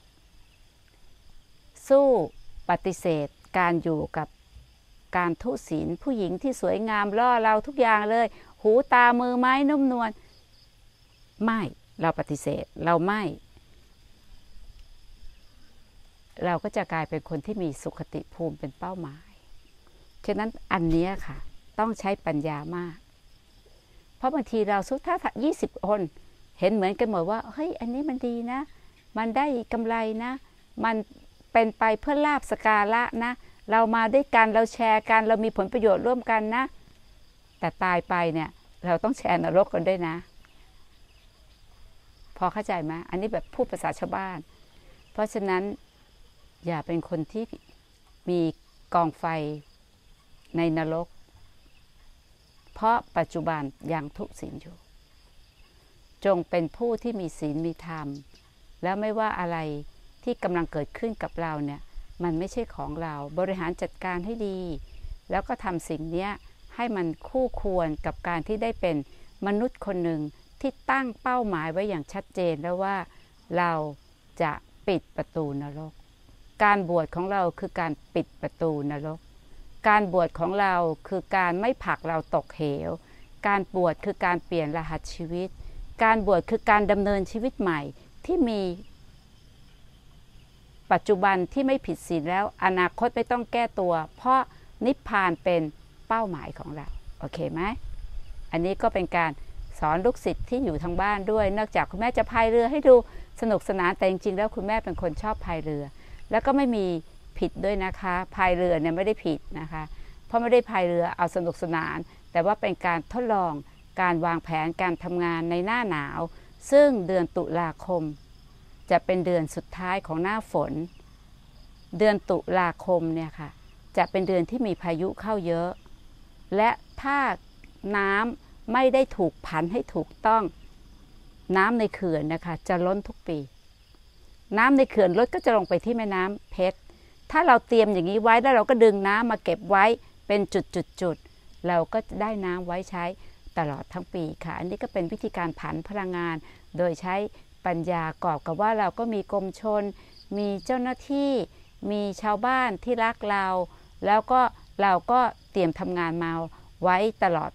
สู้ปฏิเสธการอยู่กับการทุศีลผู้หญิงที่สวยงามล่อเราทุกอย่างเลยหูตามือไม้นุ่มนวลไม่เราปฏิเสธเราไม่เราก็จะกลายเป็นคนที่มีสุขติภูมิเป็นเป้าหมายฉะนั้นอันนี้ค่ะต้องใช้ปัญญามากเพราะบางทีเราสุดท้ายยี่สิบคนเห็นเหมือนกันหมดว่าเฮ้ยอันนี้มันดีนะมันได้กำไรนะมันเป็นไปเพื่อลาภสการะนะเรามาด้วยกันเราแชร์กันเรามีผลประโยชน์ร่วมกันนะแต่ตายไปเนี่ยเราต้องแชร์นรกกันด้วยนะพอเข้าใจไหมอันนี้แบบพูดภาษาชาวบ้านเพราะฉะนั้นอย่าเป็นคนที่มีกองไฟในนรกเพราะปัจจุบันยังทุศีลอยู่จงเป็นผู้ที่มีศีลมีธรรมแล้วไม่ว่าอะไรที่กำลังเกิดขึ้นกับเราเนี่ยมันไม่ใช่ของเราบริหารจัดการให้ดีแล้วก็ทำสิ่งนี้ให้มันคู่ควรกับการที่ได้เป็นมนุษย์คนหนึ่งที่ตั้งเป้าหมายไว้อย่างชัดเจนแล้วว่าเราจะปิดประตูนรกการบวชของเราคือการปิดประตูนรกการบวชของเราคือการไม่ผลักเราตกเหวการบวชคือการเปลี่ยนรหัสชีวิตการบวชคือการดำเนินชีวิตใหม่ที่มีปัจจุบันที่ไม่ผิดศีลแล้วอนาคตไม่ต้องแก้ตัวเพราะนิพพานเป็นเป้าหมายของเราโอเคไหมอันนี้ก็เป็นการสอนลูกศิษย์ที่อยู่ทางบ้านด้วยนอกจากคุณแม่จะพายเรือให้ดูสนุกสนานแต่จริงๆแล้วคุณแม่เป็นคนชอบพายเรือแล้วก็ไม่มีผิดด้วยนะคะพายเรือเนี่ยไม่ได้ผิดนะคะเพราะไม่ได้พายเรือเอาสนุกสนานแต่ว่าเป็นการทดลองการวางแผนการทำงานในหน้าหนาวซึ่งเดือนตุลาคมจะเป็นเดือนสุดท้ายของหน้าฝนเดือนตุลาคมเนี่ยค่ะจะเป็นเดือนที่มีพายุเข้าเยอะและถ้าน้ำไม่ได้ถูกผันให้ถูกต้องน้ำในเขื่อนนะคะจะล้นทุกปีน้ำในเขื่อนลดก็จะลงไปที่แม่น้ำเพชรถ้าเราเตรียมอย่างนี้ไว้แล้วเราก็ดึงน้ำมาเก็บไว้เป็นจุดๆเราก็จะได้น้ำไว้ใช้ตลอดทั้งปีค่ะอันนี้ก็เป็นวิธีการผันพลังงานโดยใช้ปัญญากอบกับว่าเราก็มีกรมชลมีเจ้าหน้าที่มีชาวบ้านที่รักเราแล้วก็เราก็เตรียมทำงานมาไว้ตลอด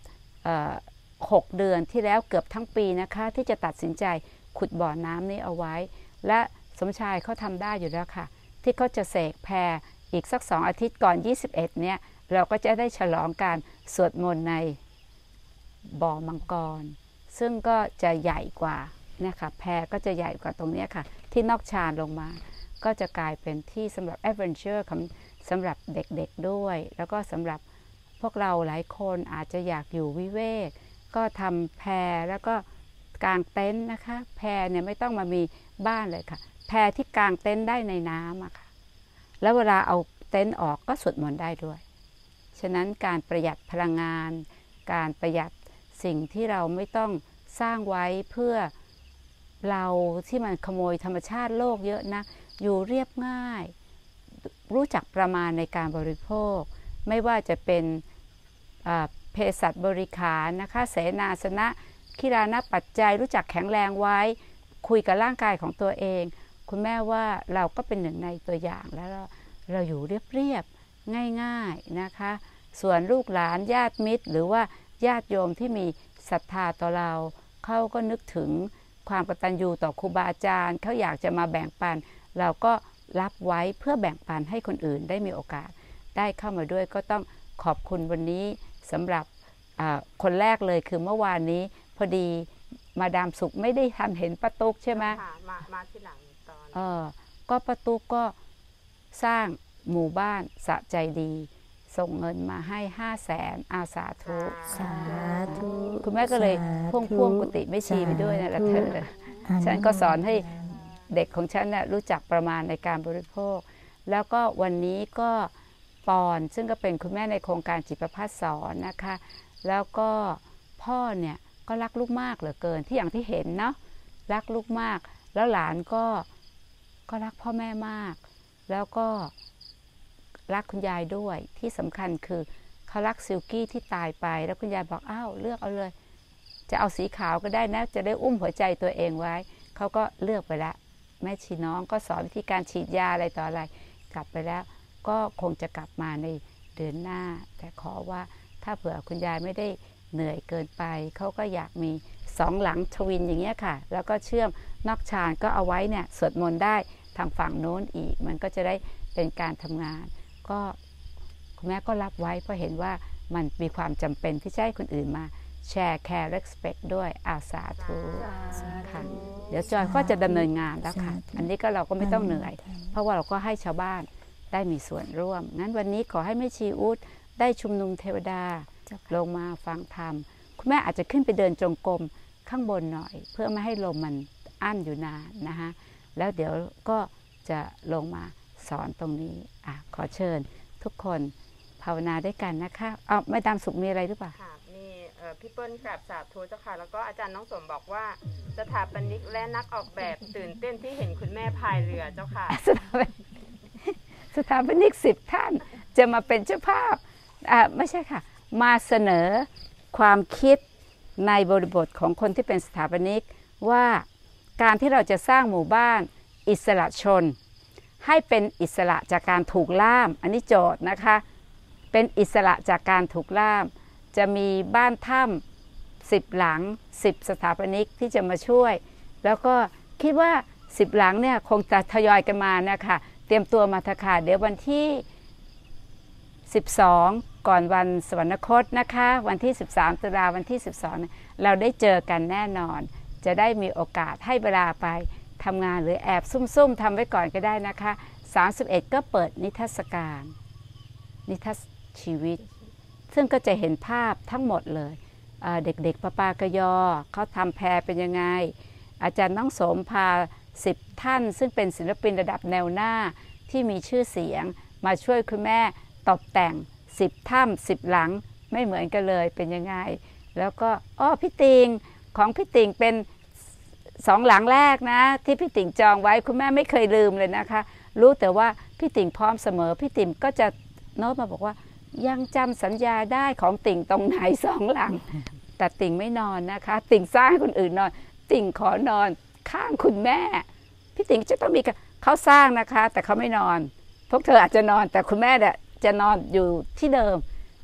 หกเดือนที่แล้วเกือบทั้งปีนะคะที่จะตัดสินใจขุดบ่อน้ำนี้เอาไว้และสมชายเขาทำได้อยู่แล้วค่ะที่เขาจะเสกแพรอีกสักสองอาทิตย์ก่อนยี่สิบเอ็ดเนี่ยเราก็จะได้ฉลองการสวดมนต์ในบ่อมังกรซึ่งก็จะใหญ่กว่าเนี่ยค่ะแพรก็จะใหญ่กว่าตรงนี้ค่ะที่นอกชานลงมาก็จะกลายเป็นที่สำหรับแอดเวนเจอร์สำหรับเด็กๆด้วยแล้วก็สำหรับพวกเราหลายคนอาจจะอยากอยู่วิเวกก็ทำแพรแล้วก็กางเต็นท์นะคะแพรเนี่ยไม่ต้องมามีบ้านเลยค่ะแพรที่กางเต็นท์ได้ในน้ำอะค่ะแล้วเวลาเอาเต็นท์ออกก็สวดมนต์ได้ด้วยฉะนั้นการประหยัดพลังงานการประหยัดสิ่งที่เราไม่ต้องสร้างไว้เพื่อเราที่มันขโมยธรรมชาติโลกเยอะนะอยู่เรียบง่ายรู้จักประมาณในการบริโภคไม่ว่าจะเป็นเภสัชบริขารนะคะเสนาสนะคิรานะปัจจัยรู้จักแข็งแรงไว้คุยกับร่างกายของตัวเองคุณแม่ว่าเราก็เป็นหนึ่งในตัวอย่างแล้วเราเราอยู่เรียบๆง่ายๆนะคะส่วนลูกหลานญาติมิตรหรือว่าญาติโยมที่มีศรัทธาต่อเราเขาก็นึกถึงความกตัญญูต่อครูบาอาจารย์เขาอยากจะมาแบ่งปันเราก็รับไว้เพื่อแบ่งปันให้คนอื่นได้มีโอกาสได้เข้ามาด้วยก็ต้องขอบคุณวันนี้สำหรับคนแรกเลยคือเมื่อวานนี้พอดีมาดามสุขไม่ได้ทันเห็นป้าตุ๊กใช่ไหมค่ะมามาที่หลังตอนเออก็ป้าตุ๊กก็สร้างหมู่บ้านสะใจดีส่งเงินมาให้ห้าแสนอาสาธุสาธุคุณแม่ก็เลยพ่วงพ่วงกุฏิไม่ชีไปด้วยนะละเธอฉันก็สอนให้เด็กของฉันเนี่ยรู้จักประมาณในการบริโภคแล้วก็วันนี้ก็ปอนซึ่งก็เป็นคุณแม่ในโครงการจิตประภาสสอนนะคะแล้วก็พ่อเนี่ยก็รักลูกมากเหลือเกินที่อย่างที่เห็นเนาะรักลูกมากแล้วหลานก็ก็รักพ่อแม่มากแล้วก็รักคุณยายด้วยที่สำคัญคือเขารักซิลกี้ที่ตายไปแล้วคุณยายบอกอ้าวเลือกเอาเลยจะเอาสีขาวก็ได้นะจะได้อุ้มหัวใจตัวเองไว้เขาก็เลือกไปแล้วแม่ชีน้องก็สอนวิธีการฉีดยาอะไรต่ออะไรกลับไปแล้วก็คงจะกลับมาในเดือนหน้าแต่ขอว่าถ้าเผื่อคุณยายไม่ได้เหนื่อยเกินไปเขาก็อยากมีสองหลังทวินอย่างเงี้ยค่ะแล้วก็เชื่อมนอกชานก็เอาไว้เนี่ยสวดมนต์ได้ทางฝั่งโน้นอีกมันก็จะได้เป็นการทำงานก็คุณแม่ก็รับไว้เพราะเห็นว่ามันมีความจำเป็นที่จะให้คนอื่นมาแชร์แคร์ respect ด้วยอาสาธุค่ะเดี๋ยวจอยก็จะดำเนินงานแล้วค่ะอันนี้ก็เราก็ไม่ต้องเหนื่อยเพราะว่าเราก็ให้ชาวบ้านได้มีส่วนร่วมงั้นวันนี้ขอให้แม่ชีอู๊ดได้ชุมนุมเทวดาลงมาฟังธรรมคุณแม่อาจจะขึ้นไปเดินจงกรมข้างบนหน่อยเพื่อไม่ให้ลมมันอั้นอยู่นานนะคะแล้วเดี๋ยวก็จะลงมาสอนตรงนี้อ่ะขอเชิญทุกคนภาวนาด้วยกันนะคะเอาไม่ตามสุขมีอะไรหรือเปล่าค่ะมีพี่เปิ้ลกราบสาธุเจ้าค่ะแล้วก็อาจารย์น้องสมบอกว่าสถาปนิกและนักออกแบบตื่นเต้นที่เห็นคุณแม่พายเรือเจ้าค่ะสถาปนิกสิบท่านจะมาเป็นเจ้าภาพอ่าไม่ใช่ค่ะมาเสนอความคิดในบริบทของคนที่เป็นสถาปนิกว่าการที่เราจะสร้างหมู่บ้านอิสระชนให้เป็นอิสระจากการถูกล่ามอันนี้โจทย์นะคะเป็นอิสระจากการถูกล่ามจะมีบ้านถ้ำสิบหลังสิบสถาปนิกที่จะมาช่วยแล้วก็คิดว่าสิบหลังเนี่ยคงจะทยอยกันมานะคะเตรียมตัวมาเถอะค่ะเดี๋ยววันที่สิบสองก่อนวันสวรรคตนะคะวันที่สิบสามตุลาวันที่สิบสองเราได้เจอกันแน่นอนจะได้มีโอกาสให้เวลาไปทำงานหรือแอบซุ่มๆทำไว้ก่อนก็ได้นะคะสามสิบเอ็ดก็เปิดนิทรรศการนิทรรศชีวิตซึ่งก็จะเห็นภาพทั้งหมดเลยเด็กๆปะปากยอเขาทำแพรเป็นยังไงอาจารย์น้องสมพาสิบท่านซึ่งเป็นศิลปินระดับแนวหน้าที่มีชื่อเสียงมาช่วยคุณแม่ตกแต่งสิบถ้ำสิบหลังไม่เหมือนกันเลยเป็นยังไงแล้วก็อ้อพี่ติงของพี่ติงเป็นสองหลังแรกนะที่พี่ติ่งจองไว้คุณแม่ไม่เคยลืมเลยนะคะรู้แต่ว่าพี่ติ่งพร้อมเสมอพี่ติ่งก็จะโน้ตมาบอกว่ายังจำสัญญาได้ของติ่งตรงไหนสองหลังแต่ติ่งไม่นอนนะคะติ่งสร้างให้คนอื่นนอนติ่งขอนอนข้างคุณแม่พี่ติ่งจะต้องมีเขาสร้างนะคะแต่เขาไม่นอนพวกเธออาจจะนอนแต่คุณแม่เนี่ยจะนอนอยู่ที่เดิม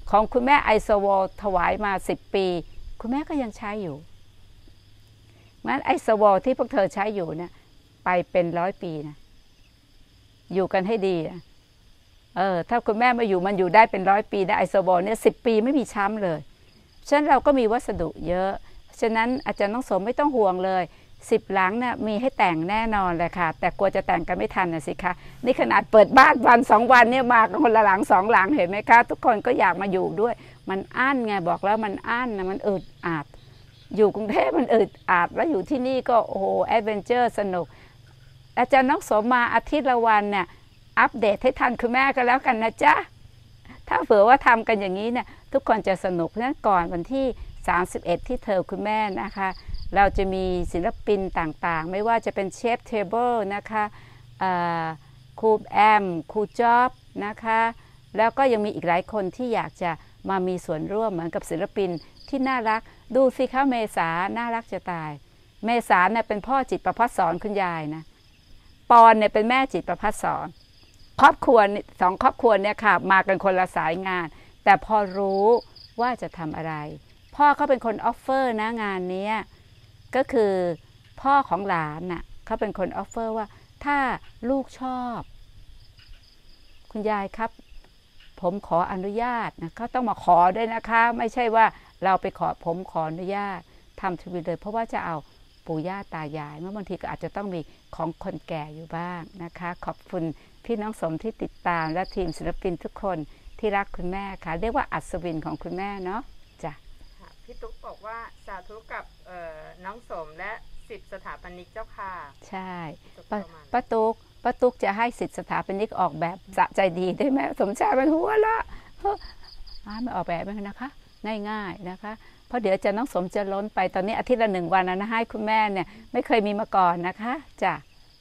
ของคุณแม่ไอโซโวถวายมาสิบปีคุณแม่ก็ยังใช้อยู่งั้นไอโซโวที่พวกเธอใช้อยู่เนี่ยไปเป็นร้อยปีนะอยู่กันให้ดีนะเออถ้าคุณแม่มาอยู่มันอยู่ได้เป็นร้อยปีนะไอโซโวเนี่ยสิบปีไม่มีช้ำเลยฉะนั้นเราก็มีวัสดุเยอะฉะนั้นอาจารย์น้องสมไม่ต้องห่วงเลยสิบหลังเนี่ยมีให้แต่งแน่นอนเลยค่ะแต่กลัวจะแต่งกันไม่ทันนะสิคะนี่ขนาดเปิดบ้านวันสองวันเนี่ยมากันคนละหลังสองหลังเห็นไหมคะทุกคนก็อยากมาอยู่ด้วยมันอั้นไงบอกแล้วมันอั้นนะมันอึดอัดอยู่กรุงเทพมันอึดอัดแล้วอยู่ที่นี่ก็โอ้โหแอดเวนเจอร์สนุกอาจารย์น้องสมมาอาทิตย์ละวันเนี่ยอัปเดตให้ทันคุณแม่ก็แล้วกันนะจ๊ะถ้าเผื่อว่าทำกันอย่างนี้เนี่ยทุกคนจะสนุกเพราะฉะนั้นก่อนวันที่สามสิบเอ็ดที่เธอคุณแม่นะคะเราจะมีศิลปินต่างๆไม่ว่าจะเป็นเชฟเทเบิลนะคะครูแอมครูจ๊อบนะคะแล้วก็ยังมีอีกหลายคนที่อยากจะมามีส่วนร่วมเหมือนกับศิลปินที่น่ารักดูสิคะเมษาน่ารักจะตายเมษาเนี่ยเป็นพ่อจิตประภัสสอนคุณยายนะปอนเนี่ยเป็นแม่จิตประภัสสอนครอบครัวสองครอบครัวเนี่ยค่ะมากันคนละสายงานแต่พอรู้ว่าจะทำอะไรพ่อเขาเป็นคนออฟเฟอร์นะงานนี้ก็คือพ่อของหลานน่ะเขาเป็นคนออฟเฟอร์ว่าถ้าลูกชอบคุณยายครับผมขออนุญาตนะเขาต้องมาขอด้วยนะคะไม่ใช่ว่าเราไปขอผมขออนุญาตทำทีวีเลยเพราะว่าจะเอาปู่ย่าตายายเมื่อบางทีก็อาจจะต้องมีของคนแก่อยู่บ้างนะคะขอบคุณพี่น้องสมที่ติดตามและทีมศิลปินทุกคนที่รักคุณแม่ค่ะเรียกว่าอัศวินของคุณแม่เนาะจ้ะพี่ตุ๊กบอกว่าสาธุกับน้องสมและสิทธิสถาปนิกเจ้าค่ะใช่ป้าตุ๊กป้าตุ๊กจะให้สิทธิสถาปนิกออกแบบสะใจดีได้ไหมสมชายมันหัวละเฮ้ยไม่ออกแบบไหมนะคะง่ายๆนะคะเพราะเดี๋ยวจะน้องสมจะล้นไปตอนนี้อาทิตย์ละหนึ่งวันนะให้คุณแม่เนี่ยไม่เคยมีมาก่อนนะคะจ้ะ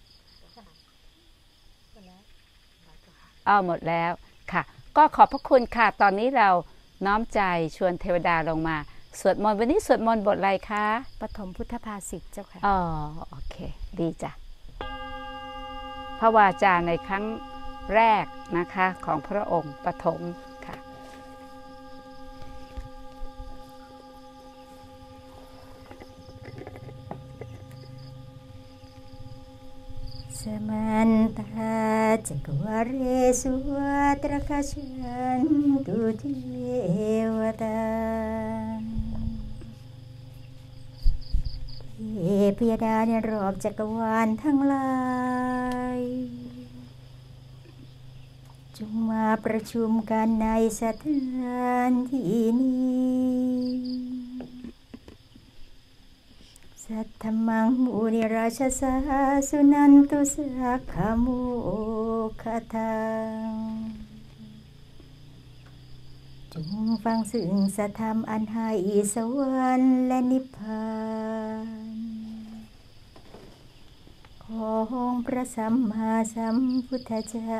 เอาหมดแล้วค่ะก็ขอบพระคุณค่ะตอนนี้เราน้อมใจชวนเทวดาลงมาสวดมนต์วันนี้สวดมนต์บทอะไรคะปฐมพุทธภาษิตเจ้าค่ะอ๋อโอเคดีจ้ะพระวาจาในครั้งแรกนะคะของพระองค์ปฐมค่ะสมันตาจักวาเรสุวัตรคชันตุเทวตาเทพยดาในรอบจักรวาลทั้งหลายจงมาประชุมกันในสถานที่นี้สัทธมังมุนิราชสาสุนันตุสักขโมคทังจงฟังซึ่งสัทธรรมอันให้สวรรค์และนิพพานของพระสัมมาสัมพุทธเจ้า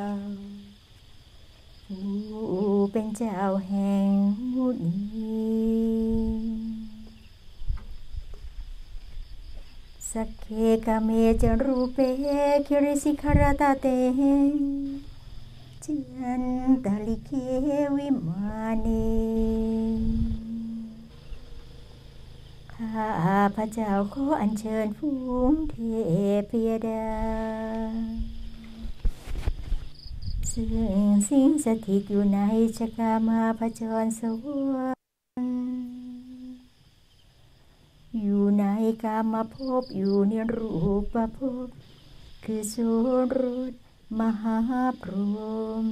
ผู้เป็นเจ้าแห่งมุนีสักเคกะเมจรูเปคิริสิขารตาเตจันตาลิเควิมานีข้าพระเจ้าขออัญเชิญฝูงเทพยดาซึ่งสิงสถิตอยู่ในชกามาพจรสวรรค์อยู่ในกามภพอยู่ในรูปภพคือสุรสมหาพรหม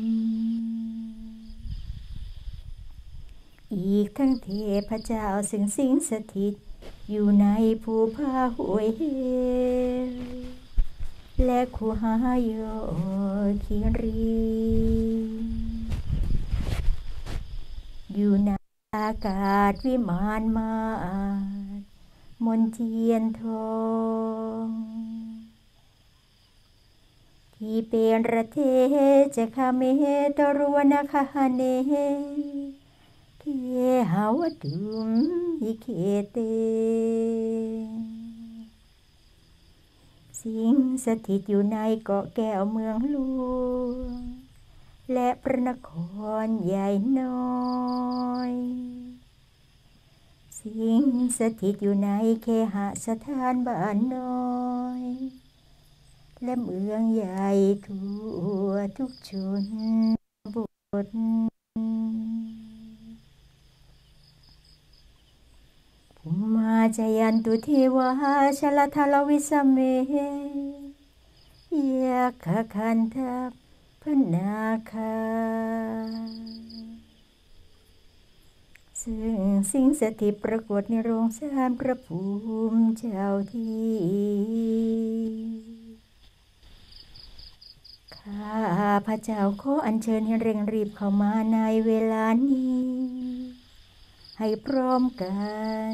อีกทั้งเทพเจ้าซึ่งสิงสถิตอยู่ในภูผาห้วยเหวและคูหายคีรีอยู่ในอากาศวิมานมาศมนเทียนทองที่เป็นระเทจะคาเมตรวนคาเนเทหาวดุมหิเคเตสิงสถิตอยู่ในเกาะแก้วเมืองหลวงและพระนครใหญ่น้อยสิงสถิตอยู่ในเคหสถานบ้านน้อยและเมืองใหญ่ทั่วทุกชนบทภูมาจยันตุเทวาชลทลวิสเมยาคคันทัพพนาคาซึ่งสิงสถิตปรากฏในโรงศาลพระภูมิเจ้าที่ข้าพระเจ้าขออัญเชิญให้เร่งรีบเข้ามาในเวลานี้ให้พร้อมกัน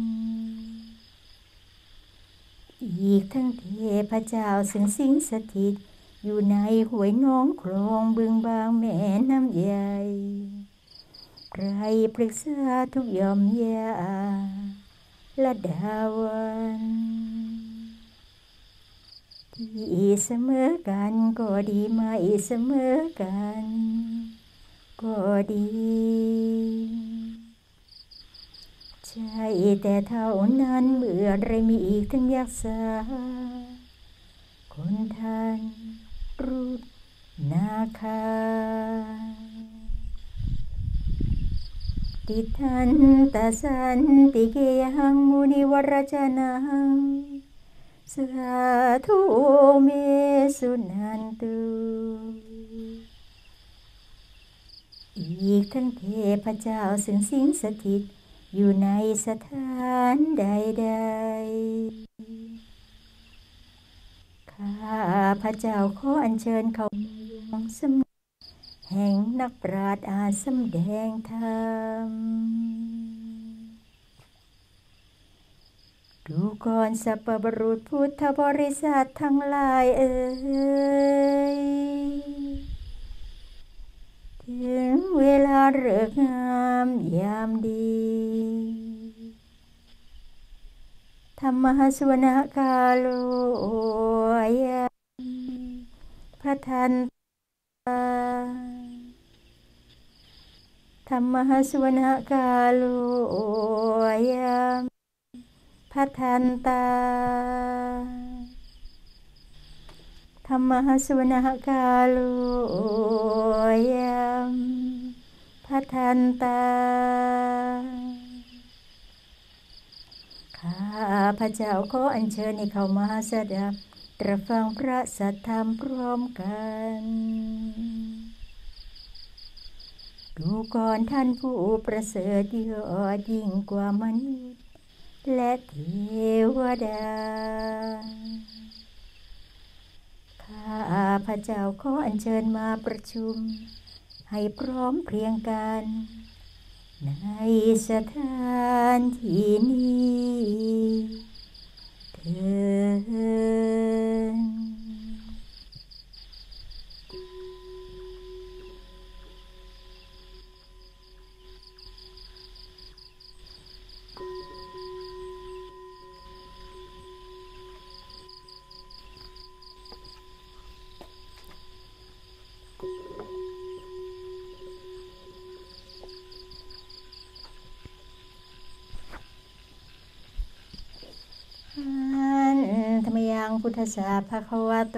อีกทั้งเทพเจ้าซึ่งสิงสถิตอยู่ในห้วยน้องคลองบึงบางแม่น้ำใหญ่ใครปรึกษาทุกยอมยาละดาวันที่เสมอกันก็ดีไม่เสมอกันก็ดีใช่แต่เท่านั้นเมื่อไรมีอีกทั้งยักษาคนทันรุดนาคาติทันตาสันติเกยังมุนิวรจนังสาธุเมสุนันตุอีกทั้งเทพเจ้าซึ่งสิงสถิตอยู่ในสถานใดๆข้าพระเจ้าขออัญเชิญเขายังสำนักแห่งนักปราชญ์อาจสำแดงธรรมดูก่อนสัพพบุรุษพุทธบริษัททั้งหลายเอ่ยถึงเวลาฤกษ์งามยามดีธรรมสวนกาโลยามพระทันตาธรรมสวนกาโลยามพระทันตาธรรมสวนกาโลยามพระทันตาข้าพระเจ้าขออัญเชิญให้เข้ามาสดับตรับฟังพระสัทธรรมพร้อมกันดูก่อนท่านผู้ประเสริฐยอดยิ่งกว่ามนุษย์และเทวดาข้าพระเจ้าขออัญเชิญมาประชุมให้พร้อมเพรียงกันในสถานที่นี้เถิดธรรมยังพุทธสาภควโต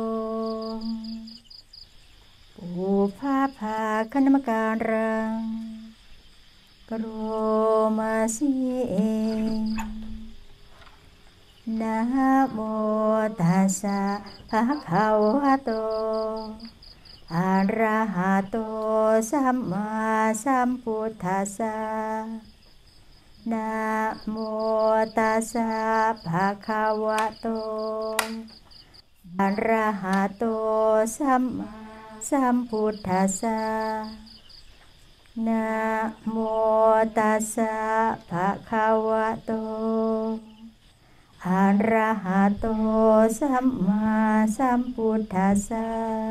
ปุพาภาคณมการังกโรมาสิเอนะโมตัสสะภะคะวะโตอะระหะโตสัมมาสัมพุทธัสสะนะโมตัสสะภะคะวะโตอะระหะโตสัมมาสัมพุทธัสสะนะโมตัสสะภะคะวะโตอะระหะโตสัมมาสัมพุทธัสสะ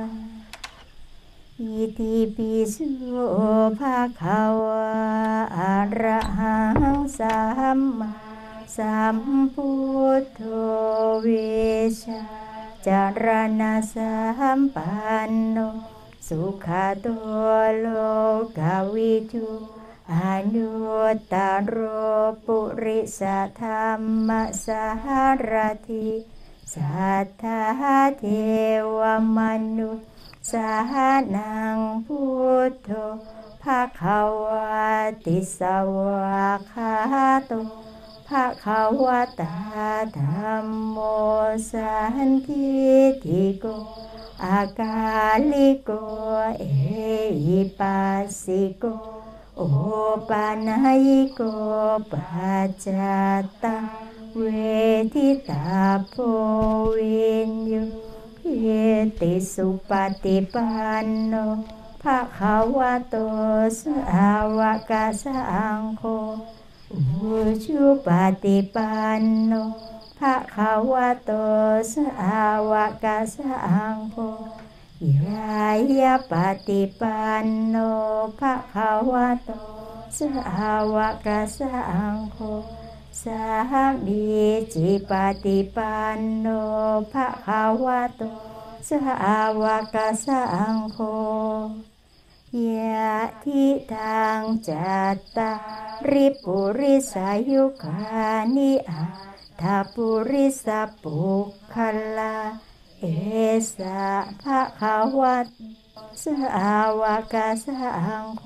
อิติปิโสภะคะวะอะระหังสัมมาสัมพุทโธเวชจารณะสัมปันโนสุขโตโลกวิทูอนุตตโรปุริสธรรมสารถิสัทธาเทวมนุษย์สานังพุทโธภควติสวากขาโตภควตาธัมโมสันทิฏฐิโกอากาลิโกเอหิปัสสิโกโอปานายิโกปัจจตังเวทิตาโพวิญโยเยติสุปฏิปันโนภะคะวะโตสาวกสังโฆอุชุปฏิปันโนภะคะวะโตสาวกสังโฆยายาปฏิปันโนภะคะวะโตสาวกสังโฆสามีจิปฏิปันโนภะคะวะโตสาวกสังโฆยะทิทังจัตตาริปุริสายุคานิอาทาปุริสปุคคลาเอสะภะคะวะโตสาวกสังโฆ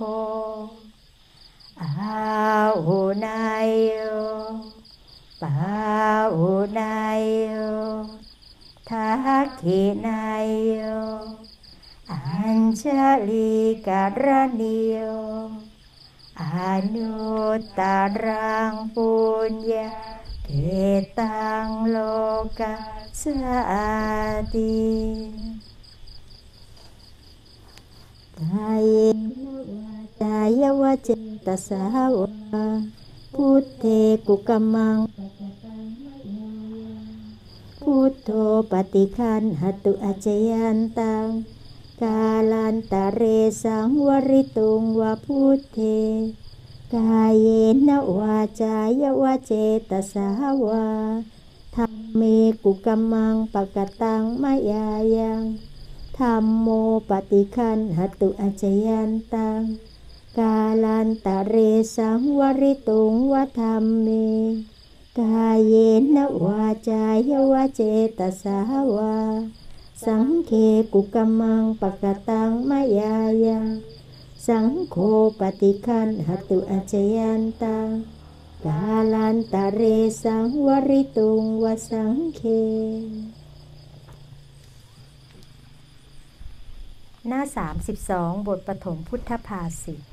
อาหุนายโยปาหุนายโยทักขินายโยอัญชลีการณิโยอนุตตรังปุญญาเกตังโลกัสสติกายกายวาจตสาวะพุทเทกุกัมมังพุทโธปฏิคันหตุอจยันตังกาลันตะเรสังวริตุงวะพุทเทกายเยนะวาจายวาเจตสาวะธัมเมกุกัมมังปะกตังมายายังธัมโมปฏิคันหตุอจยันตังกาลันตะเรสังวริตุงวะธัมเมกายเยนะวาจายวาเจตสาวะสังเคกุกัมมังปะกตังมายายังสังโฆปฏิคันหตุอจยันตังกาลันตะเรสังวริตุงวสังเคหน้าสามสิบสองบทปฐมพุทธภาษิต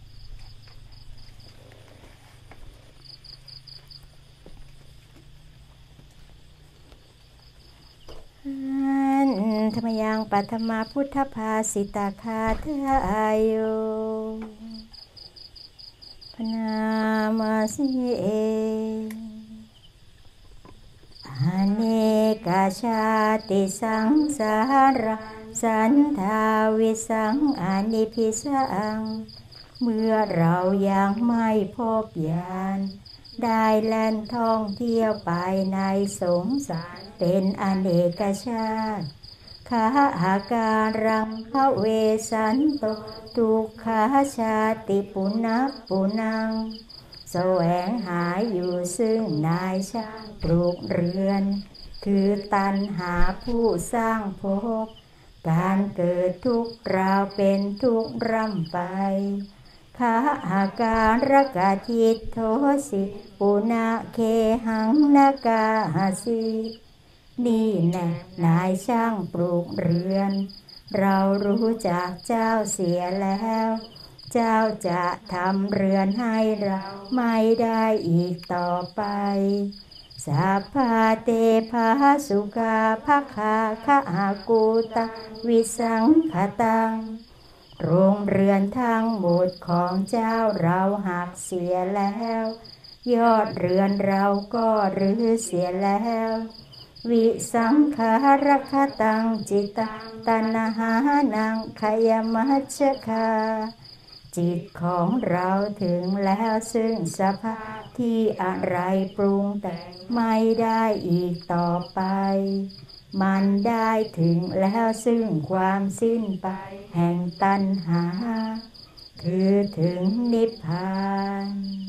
ธรรมยังปัทมาพุทธภาสิตาคาทายโยพนามาสิเออเนกชาติสังสารสันทาวิสังอนิพิสังเมื่อเรายังไม่พบญาณได้แล่นท่องเที่ยวไปในสงสารเป็นอเนกชาติขาอาการังพระเวสันโตทุกขาชาติปุณะปุนังแสวงหาอยู่ซึ่งนายชาติปลูกเรือนคือตัณหาผู้สร้างภพการเกิดทุกข์เราเป็นทุกข์ร่ำไปขาอาการกาทิโทสิปุณะเคหังนากาหาสินี่แน่นายช่างปลูกเรือนเรารู้จักเจ้าเสียแล้วเจ้าจะทำเรือนให้เราไม่ได้อีกต่อไปสัพพะเตภาสุกาภคาคะอากูตะวิสังขตังโรงเรือนทั้งหมดของเจ้าเราหักเสียแล้วยอดเรือนเราก็รื้อเสียแล้ววิสังขารคตังจิตตัณหานังขยมัชฌคาจิตของเราถึงแล้วซึ่งสภาพที่อะไรปรุงแต่งไม่ได้อีกต่อไปมันได้ถึงแล้วซึ่งความสิ้นไปแห่งตัณหาคือถึงนิพพาน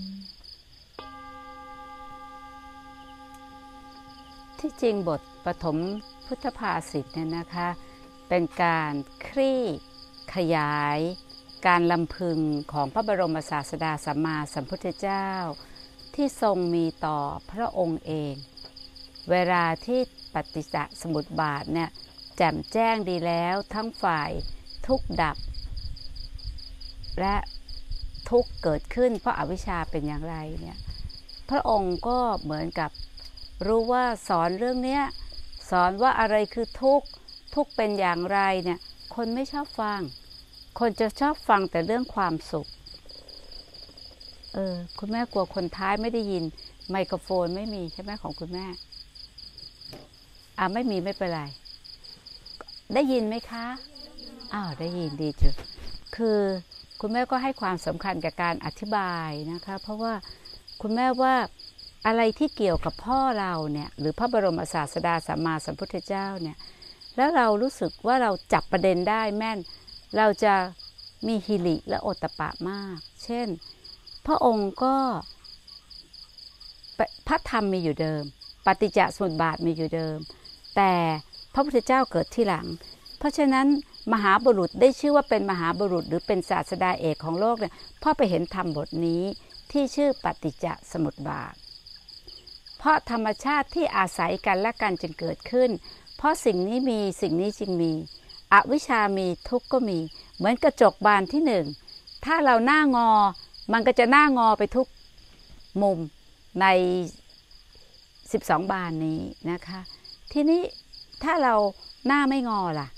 ที่จริงบทปฐมพุทธภาษิตเนี่ยนะคะเป็นการคลี่ขยายการลำพึงของพระบรมศาสดาสัมมาสัมพุทธเจ้าที่ทรงมีต่อพระองค์เองเวลาที่ปฏิจจสมุปบาทเนี่ยแจ่มแจ้งดีแล้วทั้งฝ่ายทุกข์ดับและทุกข์เกิดขึ้นเพราะอวิชชาเป็นอย่างไรเนี่ยพระองค์ก็เหมือนกับรู้ว่าสอนเรื่องนี้สอนว่าอะไรคือทุกข์ทุกข์เป็นอย่างไรเนี่ยคนไม่ชอบฟังคนจะชอบฟังแต่เรื่องความสุขเออคุณแม่กลัวคนท้ายไม่ได้ยินไมโครโฟนไม่มีใช่ไหมของคุณแม่อ่าไม่มีไม่เป็นไรได้ยินไหมคะอ้าวได้ยินดีจุดคือคุณแม่ก็ให้ความสำคัญกับการอธิบายนะคะเพราะว่าคุณแม่ว่าอะไรที่เกี่ยวกับพ่อเราเนี่ยหรือพระบรมศาสดาสัมมาสัมพุทธเจ้าเนี่ยแล้วเรารู้สึกว่าเราจับประเด็นได้แม่นเราจะมีหิริและโอตตัปปะมากเช่นพระองค์ก็พระธรรมมีอยู่เดิมปฏิจจสมุปบาทมีอยู่เดิมแต่พระพุทธเจ้าเกิดที่หลังเพราะฉะนั้นมหาบุรุษได้ชื่อว่าเป็นมหาบุรุษหรือเป็นศาสดาเอกของโลกเนี่ยพ่อไปเห็นธรรมบทนี้ที่ชื่อปฏิจจสมุปบาทเพราะธรรมชาติที่อาศัยกันและกันจึงเกิดขึ้นเพราะสิ่งนี้มีสิ่งนี้จึงมีอวิชชามีทุกข์ก็มีเหมือนกระจกบานที่หนึ่งถ้าเราหน้างอมันก็จะหน้างอไปทุกมุมในสิบสองบานนี้นะคะทีนี้ถ้าเราหน้าไม่งอล่ะ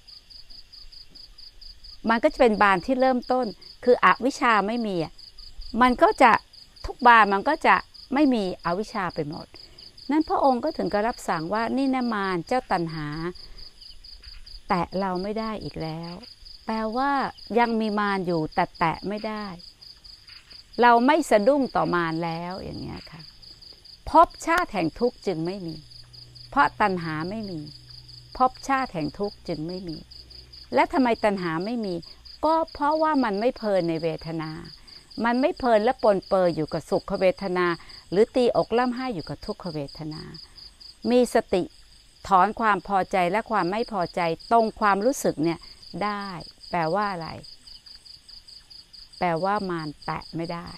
มันก็จะเป็นบานที่เริ่มต้นคืออวิชชาไม่มีมันก็จะทุกบานมันก็จะไม่มีอวิชชาไปหมดนั้นพระองค์ก็ถึงกับรับสั่งว่านี่นะมารเจ้าตัณหาแตะเราไม่ได้อีกแล้วแปลว่ายังมีมารอยู่แต่แตะไม่ได้เราไม่สะดุ้งต่อมารแล้วอย่างเงี้ยค่ะภพชาติแห่งทุกข์จึงไม่มีเพราะตัณหาไม่มีภพชาติแห่งทุกข์จึงไม่มีและทำไมตัณหาไม่มีก็เพราะว่ามันไม่เพลินในเวทนามันไม่เพลินและปนเปื้อนอยู่กับสุขเวทนาหรือตีอกล่ำไห้อยู่กับทุกขเวทนามีสติถอนความพอใจและความไม่พอใจตรงความรู้สึกเนี่ยได้แปลว่าอะไรแปลว่ามารแตะไม่ได้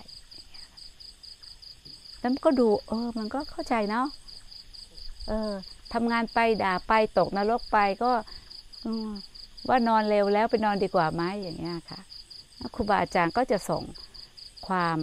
แล้วก็ดูเออมันก็เข้าใจเนาะเออทำงานไปด่าไปตกนรกไปก็ว่านอนเร็วแล้วไปนอนดีกว่าไหมอย่างเงี้ยค่ะครูบาอาจารย์ก็จะส่งความ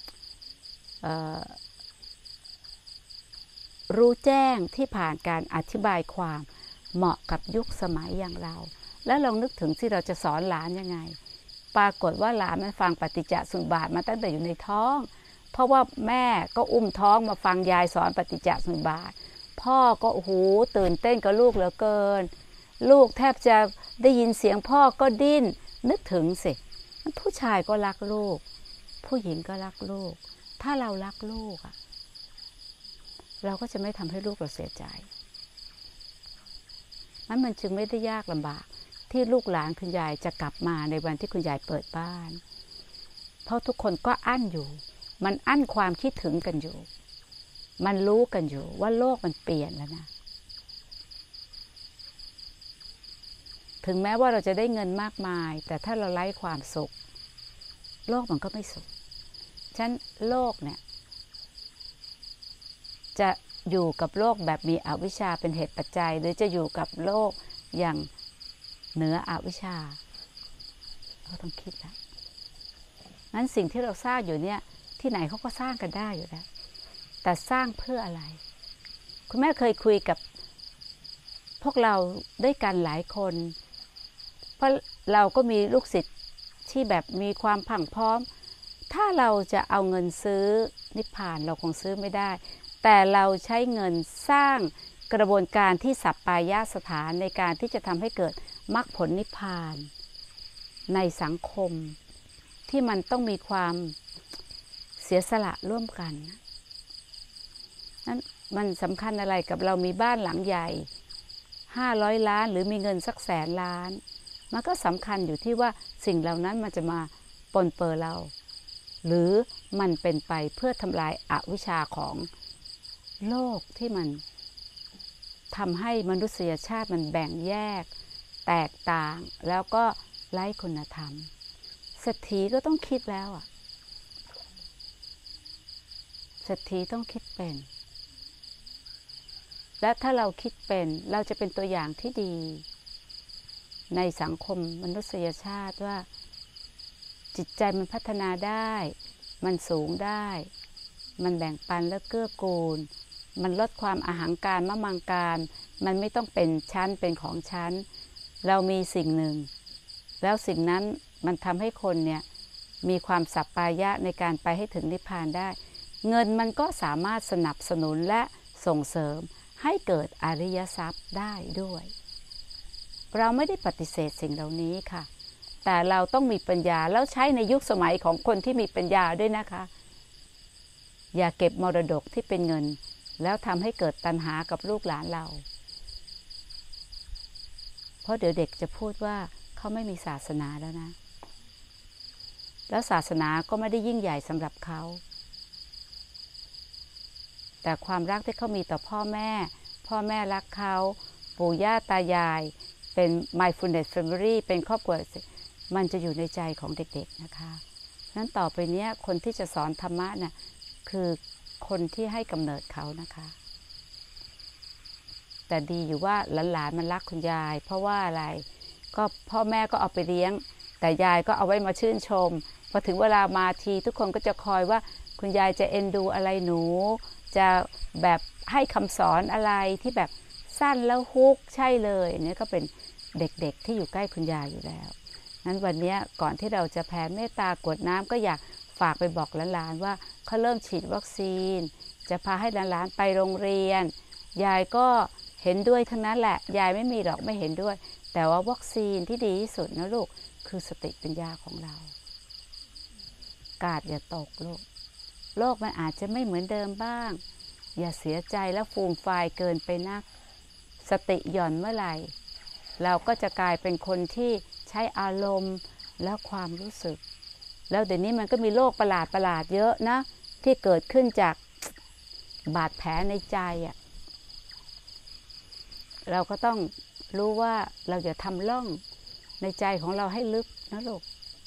รู้แจ้งที่ผ่านการอธิบายความเหมาะกับยุคสมัยอย่างเราแล้วลองนึกถึงที่เราจะสอนหลานยังไงปรากฏว่าหลานมันฟังปฏิจจสมุปบาทมาตั้งแต่อยู่ในท้องเพราะว่าแม่ก็อุ้มท้องมาฟังยายสอนปฏิจจสมุปบาทพ่อก็โอ้โหตื่นเต้นกับลูกเหลือเกินลูกแทบจะได้ยินเสียงพ่อก็ดิ้นนึกถึงสิผู้ชายก็รักลูกผู้หญิงก็รักลูกถ้าเรารักลูกอะเราก็จะไม่ทำให้ลูกเราเสียใจนั้นมันจึงไม่ได้ยากลำบากที่ลูกหลานคุณยายจะกลับมาในวันที่คุณยายเปิดบ้านเพราะทุกคนก็อั้นอยู่มันอั้นความคิดถึงกันอยู่มันรู้กันอยู่ว่าโลกมันเปลี่ยนแล้วนะถึงแม้ว่าเราจะได้เงินมากมายแต่ถ้าเราไร้ความสุขโลกมันก็ไม่สุขฉะนั้นโลกเนี่ยจะอยู่กับโลกแบบมีอวิชชาเป็นเหตุปัจจัยหรือจะอยู่กับโลกอย่างเหนืออวิชชาเราต้องคิดนะงั้นสิ่งที่เราสร้างอยู่เนี่ยที่ไหนเขาก็สร้างกันได้อยู่แล้วแต่สร้างเพื่ออะไรคุณแม่เคยคุยกับพวกเราด้วยกันหลายคนเพราะเราก็มีลูกศิษย์ที่แบบมีความพรั่งพร้อมถ้าเราจะเอาเงินซื้อนิพพานเราคงซื้อไม่ได้แต่เราใช้เงินสร้างกระบวนการที่สัปปายสถานในการที่จะทำให้เกิดมรรคผลนิพพานในสังคมที่มันต้องมีความเสียสละร่วมกันนั้นมันสำคัญอะไรกับเรามีบ้านหลังใหญ่ห้าร้อยล้านหรือมีเงินสักแสนล้านมันก็สำคัญอยู่ที่ว่าสิ่งเหล่านั้นมันจะมาปนเปื้อนเราหรือมันเป็นไปเพื่อทำลายอวิชชาของโลกที่มันทำให้มนุษยชาติมันแบ่งแยกแตกต่างแล้วก็ไร้คุณธรรมเศรษฐีก็ต้องคิดแล้วอ่ะเศรษฐีต้องคิดเป็นและถ้าเราคิดเป็นเราจะเป็นตัวอย่างที่ดีในสังคมมนุษยชาติว่าจิตใจมันพัฒนาได้มันสูงได้มันแบ่งปันและเกื้อกูลมันลดความอหังการมะมังการมันไม่ต้องเป็นชั้นเป็นของชั้นเรามีสิ่งหนึ่งแล้วสิ่งนั้นมันทำให้คนเนี่ยมีความสัปปายะในการไปให้ถึงนิพพานได้เงินมันก็สามารถสนับสนุนและส่งเสริมให้เกิดอริยทรัพย์ได้ด้วยเราไม่ได้ปฏิเสธสิ่งเหล่านี้ค่ะแต่เราต้องมีปัญญาแล้วใช้ในยุคสมัยของคนที่มีปัญญาด้วยนะคะอย่าเก็บมรดกที่เป็นเงินแล้วทำให้เกิดตัณหากับลูกหลานเราเพราะเดี๋ยวเด็กจะพูดว่าเขาไม่มีศาสนาแล้วนะแล้วศาสนาก็ไม่ได้ยิ่งใหญ่สำหรับเขาแต่ความรักที่เขามีต่อพ่อแม่พ่อแม่รักเขาปู่ย่าตายายเป็น mindfulness family เป็นครอบครัวมันจะอยู่ในใจของเด็กๆนะคะนั้นต่อไปนี้คนที่จะสอนธรรมะน่ะคือคนที่ให้กำเนิดเขานะคะแต่ดีอยู่ว่าหลานๆมันรักคุณยายเพราะว่าอะไรก็พ่อแม่ก็เอาไปเลี้ยงแต่ยายก็เอาไว้มาชื่นชมพอถึงเวลามาทีทุกคนก็จะคอยว่าคุณยายจะเอ็นดูอะไรหนูจะแบบให้คำสอนอะไรที่แบบสั้นแล้วฮุกใช่เลยนี่ก็เป็นเด็กๆที่อยู่ใกล้คุณยายอยู่แล้วนั้นวันนี้ก่อนที่เราจะแผ่เมตตากรวดน้ำก็อยากฝากไปบอกหลานๆว่าเขาเริ่มฉีดวัคซีนจะพาให้หลานๆไปโรงเรียนยายก็เห็นด้วยทั้งนั้นแหละยายไม่มีหรอกไม่เห็นด้วยแต่ว่าวัคซีนที่ดีที่สุดนะลูกคือสติปัญญาของเรากาดอย่าตกลูกโลกมันอาจจะไม่เหมือนเดิมบ้างอย่าเสียใจและฟูมฟายเกินไปนักสติหย่อนเมื่อไหร่เราก็จะกลายเป็นคนที่ใช้อารมณ์และความรู้สึกแล้วเดี๋ยวนี้มันก็มีโรคประหลาดประหลาดเยอะนะที่เกิดขึ้นจากบาดแผลในใจอ่ะเราก็ต้องรู้ว่าเราจะทำร่องในใจของเราให้ลึกนะลูก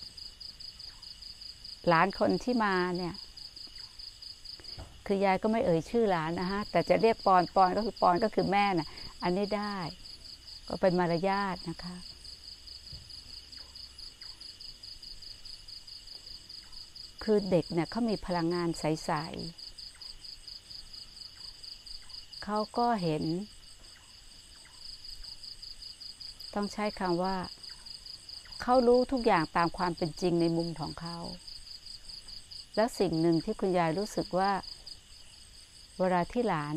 หลานคนที่มาเนี่ยคือยายก็ไม่เอ่ยชื่อหลานนะฮะแต่จะเรียกปอนปอนก็คือปอนก็คือแม่น่ะอันนี้ได้ก็เป็นมารยาทนะคะคือเด็กเนี่ยเขามีพลังงานใสๆเขาก็เห็นต้องใช้คำว่าเขารู้ทุกอย่างตามความเป็นจริงในมุมของเขาแล้วสิ่งหนึ่งที่คุณยายรู้สึกว่าเวลาที่หลาน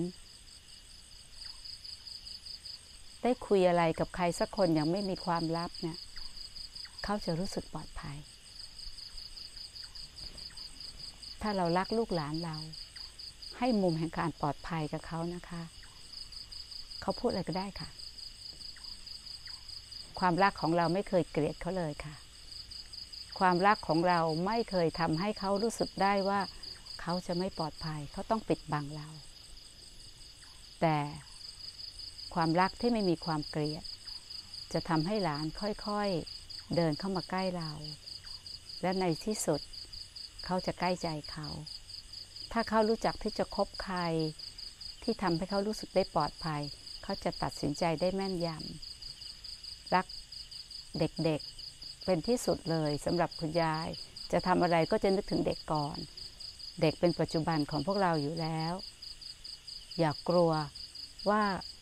ได้คุยอะไรกับใครสักคนอย่างไม่มีความลับเนี่ยเขาจะรู้สึกปลอดภัยถ้าเรารักลูกหลานเราให้มุมแห่งการปลอดภัยกับเขานะคะเขาพูดอะไรก็ได้ค่ะความรักของเราไม่เคยเกลียดเขาเลยค่ะความรักของเราไม่เคยทำให้เขารู้สึกได้ว่าเขาจะไม่ปลอดภัยเขาต้องปิดบังเราแต่ความรักที่ไม่มีความเกลียดจะทำให้หลานค่อยๆเดินเข้ามาใกล้เราและในที่สุดเขาจะใกล้ใจเขาถ้าเขารู้จักที่จะคบใครที่ทำให้เขารู้สึกได้ปลอดภัยเขาจะตัดสินใจได้แม่นยำรักเด็กๆเป็นที่สุดเลยสำหรับคุณยายจะทำอะไรก็จะนึกถึงเด็กก่อนเด็กเป็นปัจจุบันของพวกเราอยู่แล้วอย่ากลัวว่า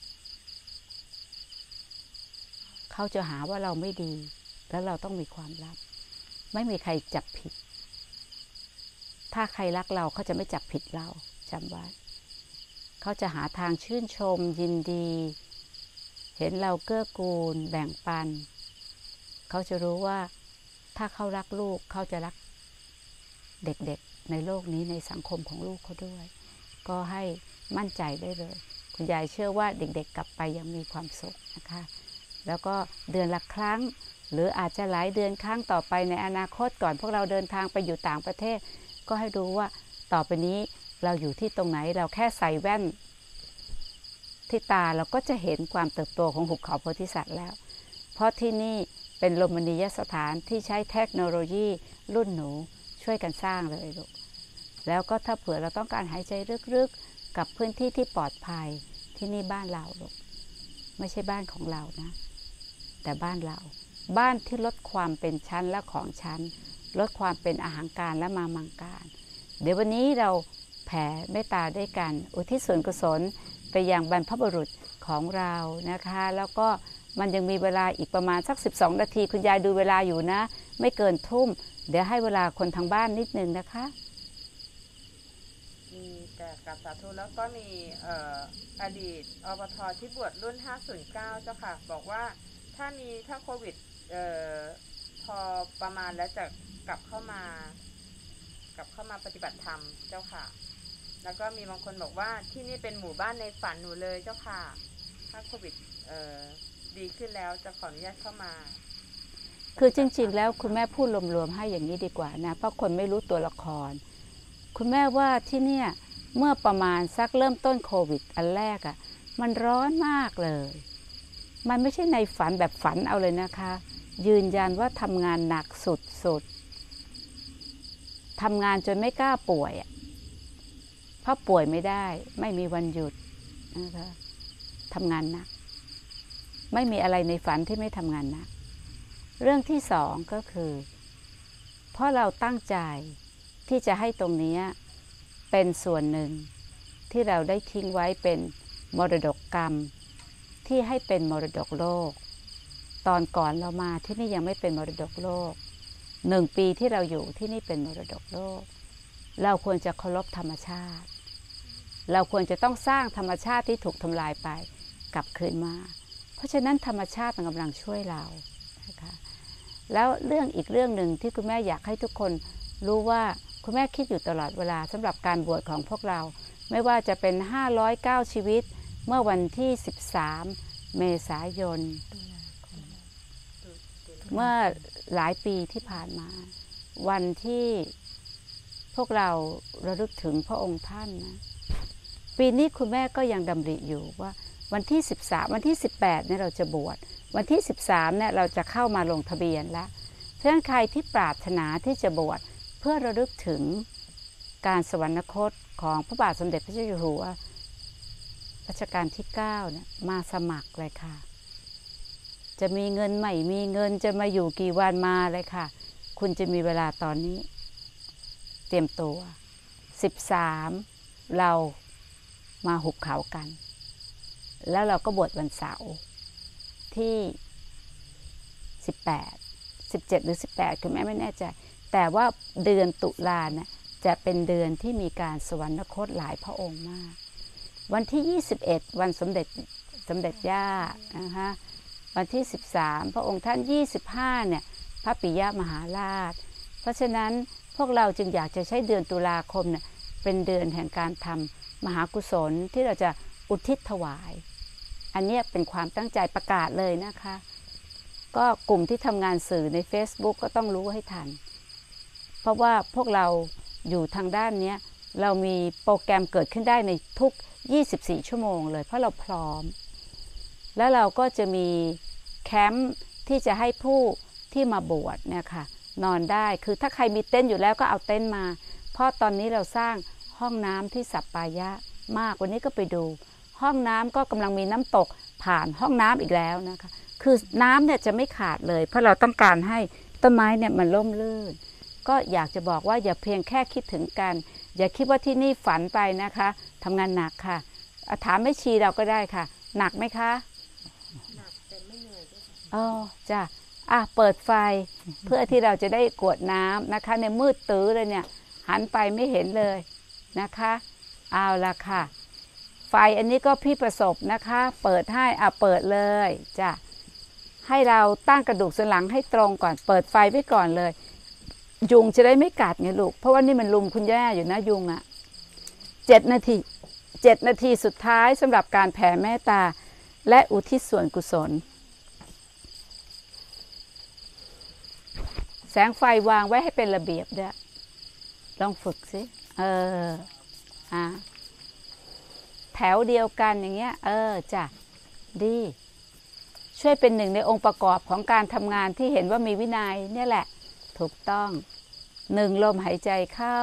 เขาจะหาว่าเราไม่ดีแล้วเราต้องมีความลับไม่มีใครจับผิดถ้าใครรักเราเขาจะไม่จับผิดเราจำไว้เขาจะหาทางชื่นชมยินดีเห็นเราเกื้อกูลแบ่งปันเขาจะรู้ว่าถ้าเขารักลูกเขาจะรักเด็กๆในโลกนี้ในสังคมของลูกเขาด้วยก็ให้มั่นใจได้เลยคุณยายเชื่อว่าเด็กๆกลับไปยังมีความสุขนะคะแล้วก็เดือนละครั้งหรืออาจจะหลายเดือนครั้งต่อไปในอนาคตก่อนพวกเราเดินทางไปอยู่ต่างประเทศก็ให้รู้ว่าต่อไปนี้เราอยู่ที่ตรงไหนเราแค่ใส่แว่นที่ตาเราก็จะเห็นความเติบโตของหุบเขาโพธิสัตว์แล้วเพราะที่นี่เป็นโรมานียสถานที่ใช้เทคโนโลยีรุ่นหนูช่วยกันสร้างเลยลูกแล้วก็ถ้าเผื่อเราต้องการหายใจลึกๆกับพื้นที่ที่ปลอดภัยที่นี่บ้านเราลูกไม่ใช่บ้านของเรานะแต่บ้านเราบ้านที่ลดความเป็นชั้นและของชั้นลดความเป็นอาหารการและมามังการเดี๋ยววันนี้เราแผ่เมตตาด้วยกันอุทิศส่วนกุศลไปยังบรรพบุรุษของเรานะคะแล้วก็มันยังมีเวลาอีกประมาณสักสิบสองนาทีคุณยายดูเวลาอยู่นะไม่เกินทุ่มเดี๋ยวให้เวลาคนทางบ้านนิดนึงนะคะมีแต่กับสาธุแล้วก็มีเอ่ออดีตอบท.ที่บวชรุ่นห้าศูนย์เก้าเจ้าค่ะบอกว่าถ้ามีถ้าโควิดเอ่อพอประมาณแล้วจะกลับเข้ามากลับเข้ามาปฏิบัติธรรมเจ้าค่ะแล้วก็มีบางคนบอกว่าที่นี่เป็นหมู่บ้านในฝันหนูเลยเจ้าค่ะถ้าโควิดเอ่อดีขึ้นแล้วจะขออนุญาตเข้ามาคือจริงๆแล้วคุณแม่พูดรวมๆให้อย่างนี้ดีกว่านะเพราะคนไม่รู้ตัวละครคุณแม่ว่าที่เนี่ยเมื่อประมาณสักเริ่มต้นโควิดอันแรกอ่ะมันร้อนมากเลยมันไม่ใช่ในฝันแบบฝันเอาเลยนะคะยืนยันว่าทำงานหนักสุดๆทำงานจนไม่กล้าป่วยอ่ะเพราะป่วยไม่ได้ไม่มีวันหยุดนะคะทำงานหนักไม่มีอะไรในฝันที่ไม่ทำงานหนักเรื่องที่สองก็คือเพราะเราตั้งใจที่จะให้ตรงนี้เป็นส่วนหนึ่งที่เราได้ทิ้งไว้เป็นมรดกกรรมที่ให้เป็นมรดกโลกตอนก่อนเรามาที่นี่ยังไม่เป็นมรดกโลกหนึ่งปีที่เราอยู่ที่นี่เป็นมรดกโลกเราควรจะเคารพธรรมชาติเราควรจะต้องสร้างธรรมชาติที่ถูกทำลายไปกลับคืนมาเพราะฉะนั้นธรรมชาติมันกำลังช่วยเรานะคะแล้วเรื่องอีกเรื่องหนึ่งที่คุณแม่อยากให้ทุกคนรู้ว่าคุณแม่คิดอยู่ตลอดเวลาสำหรับการบวชของพวกเราไม่ว่าจะเป็นห้าร้อยเก้าชีวิตเมื่อวันที่สิบสามเมษายนเมื่อหลายปีที่ผ่านมาวันที่พวกเราระลึกถึงพระองค์ท่านนะปีนี้คุณแม่ก็ยังดำริอยู่ว่าวันที่สิบสามวันที่สิบแปดเนี่ยเราจะบวชวันที่สิบสามเนี่ยเราจะเข้ามาลงทะเบียนแล้วเพราะฉะนั้นใครที่ปรารถนาที่จะบวชเพื่อระลึกถึงการสวรรคตของพระบาทสมเด็จพระเจ้าอยู่หัวรัชกาลที่เก้าเนี่ยมาสมัครเลยค่ะจะมีเงินไม่มีเงินจะมาอยู่กี่วันมาเลยค่ะคุณจะมีเวลาตอนนี้เตรียมตัวสิบสามเรามาหุบเขากันแล้วเราก็บวชวันเสาร์ที่สิบแปด สิบเจ็ดหรือสิบแปดคือแม่ไม่แน่ใจแต่ว่าเดือนตุลาเนี่ยจะเป็นเดือนที่มีการสวรรคตหลายพระองค์มากวันที่ยี่สิบเอ็ดวันสมเด็จสมเด็จย่านะคะวันที่สิบสามพระองค์ท่านยี่สิบห้าเนี่ยพระปิยมหาราชเพราะฉะนั้นพวกเราจึงอยากจะใช้เดือนตุลาคมเนี่ยเป็นเดือนแห่งการทำมหากุศลที่เราจะอุทิศถวายอันนี้เป็นความตั้งใจประกาศเลยนะคะก็กลุ่มที่ทำงานสื่อใน Facebook ก็ต้องรู้ให้ทันเพราะว่าพวกเราอยู่ทางด้านนี้เรามีโปรแกรมเกิดขึ้นได้ในทุกยี่สิบสี่ชั่วโมงเลยเพราะเราพร้อมแล้วเราก็จะมีแคมป์ที่จะให้ผู้ที่มาบวชเนี่ยค่ะนอนได้คือถ้าใครมีเต็นท์อยู่แล้วก็เอาเต็นท์มาเพราะตอนนี้เราสร้างห้องน้ำที่สัปปายะมากวันนี้ก็ไปดูห้องน้ำก็กำลังมีน้ำตกผ่านห้องน้ำอีกแล้วนะคะคือน้ำเนี่ยจะไม่ขาดเลยเพราะเราต้องการให้ต้นไม้เนี่ยมันร่มรื่นก็อยากจะบอกว่าอย่าเพียงแค่คิดถึงกันอย่าคิดว่าที่นี่ฝันไปนะคะทำงานหนักค่ะถามแม่ชีเราก็ได้ค่ะหนักไหมคะหนักแต่ไม่เหนื่อยด้วยอ๋อจ้ะอ่ะเปิดไฟเพื่อที่เราจะได้กรวดน้ำนะคะในมืดตื้อเลยเนี่ยหันไปไม่เห็นเลยนะคะเอาละค่ะไฟอันนี้ก็พี่ประสบนะคะเปิดให้อ่ะเปิดเลยจ้ะให้เราตั้งกระดูกสันหลังให้ตรงก่อนเปิดไฟไว้ก่อนเลยยุงจะได้ไม่กัดไงลูกเพราะว่านี่มันลุมคุณย่าอยู่นะยุงอ่ะเจ็ดนาทีเจ็ดนาทีสุดท้ายสำหรับการแผ่เมตตาและอุทิศส่วนกุศลแสงไฟวางไว้ให้เป็นระเบียบด้วยลองฝึกสิเอออ่ะแถวเดียวกันอย่างเงี้ยเออจ้ะดีช่วยเป็นหนึ่งในองค์ประกอบของการทำงานที่เห็นว่ามีวินัยเนี่ยแหละถูกต้องหนึ่งลมหายใจเข้า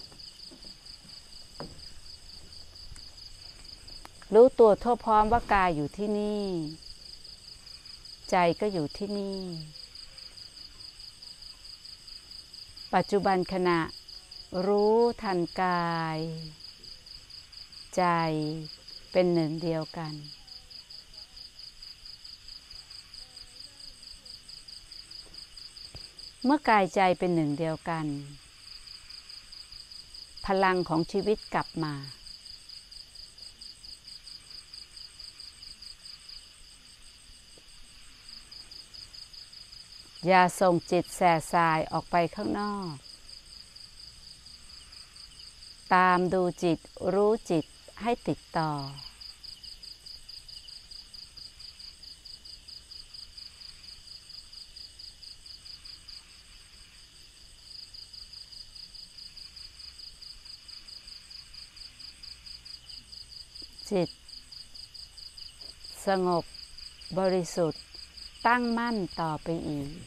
รู้ตัวทั่วพร้อมว่ากายอยู่ที่นี่ใจก็อยู่ที่นี่ปัจจุบันขณะรู้ทันกายใจเป็นหนึ่งเดียวกันเมื่อกายใจเป็นหนึ่งเดียวกันพลังของชีวิตกลับมาอย่าส่งจิตแส่สายออกไปข้างนอกตามดูจิตรู้จิตให้ติดต่อจิตสงบบริสุทธิ์ตั้งมั่นต่อไปอีก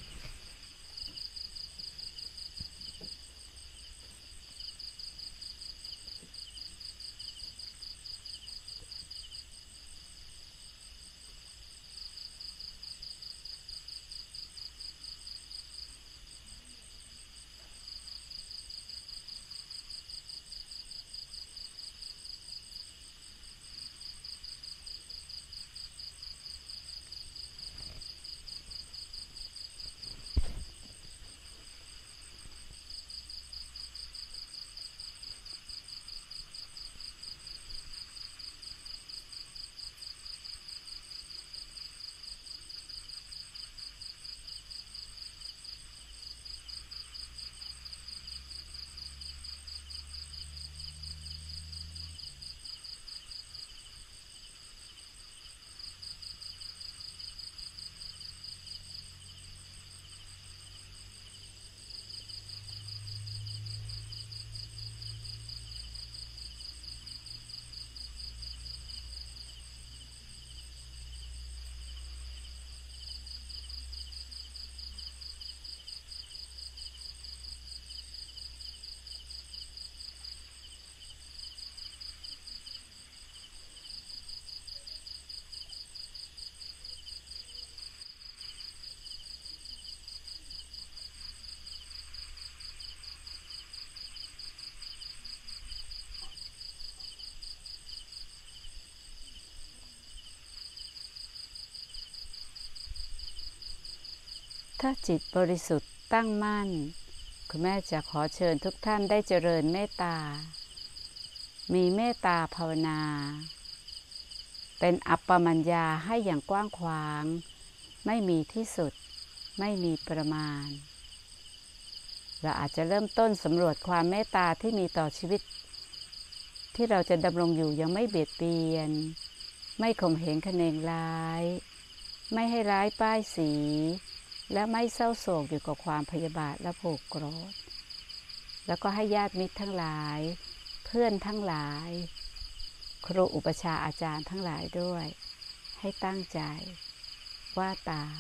ถ้าจิตบริสุทธิ์ตั้งมั่นคุณแม่จะขอเชิญทุกท่านได้เจริญเมตตามีเมตตาภาวนาเป็นอัปปมัญญาให้อย่างกว้างขวางไม่มีที่สุดไม่มีประมาณเราอาจจะเริ่มต้นสำรวจความเมตตาที่มีต่อชีวิตที่เราจะดำรงอยู่ยังไม่เบียดเบียนไม่ข่มเหงคะเนงร้ายไม่ให้ร้ายป้ายสีและไม่เศร้าโศกอยู่กับความพยาบาทและผูกโกรธแล้วก็ให้ญาติมิตรทั้งหลายเพื่อนทั้งหลายครูอุปชาอาจารย์ทั้งหลายด้วยให้ตั้งใจว่าตาม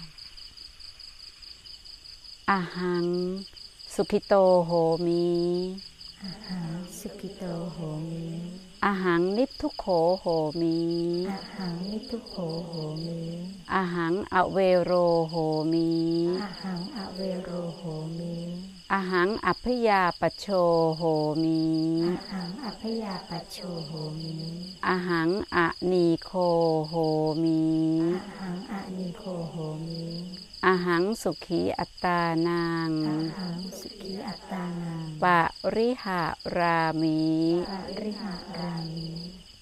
อาหังสุขิโตโหมิอาหังสุขิโตโหมิอาหังนิพทุโขโหมิอาหังนิพทุโขโหมิอาหังอเวโรโหมิอาหังอเวโรโหมิอาหังอัพพยาปัชโชโหมิอาหังอัพพยาปัชโชโหมิอาหังอนีโคโหมิอาหังอนีโคโหมิอาหังสุขีอัตตานังอาหังสุขีอัตตานังปริหารามิปริหารามิ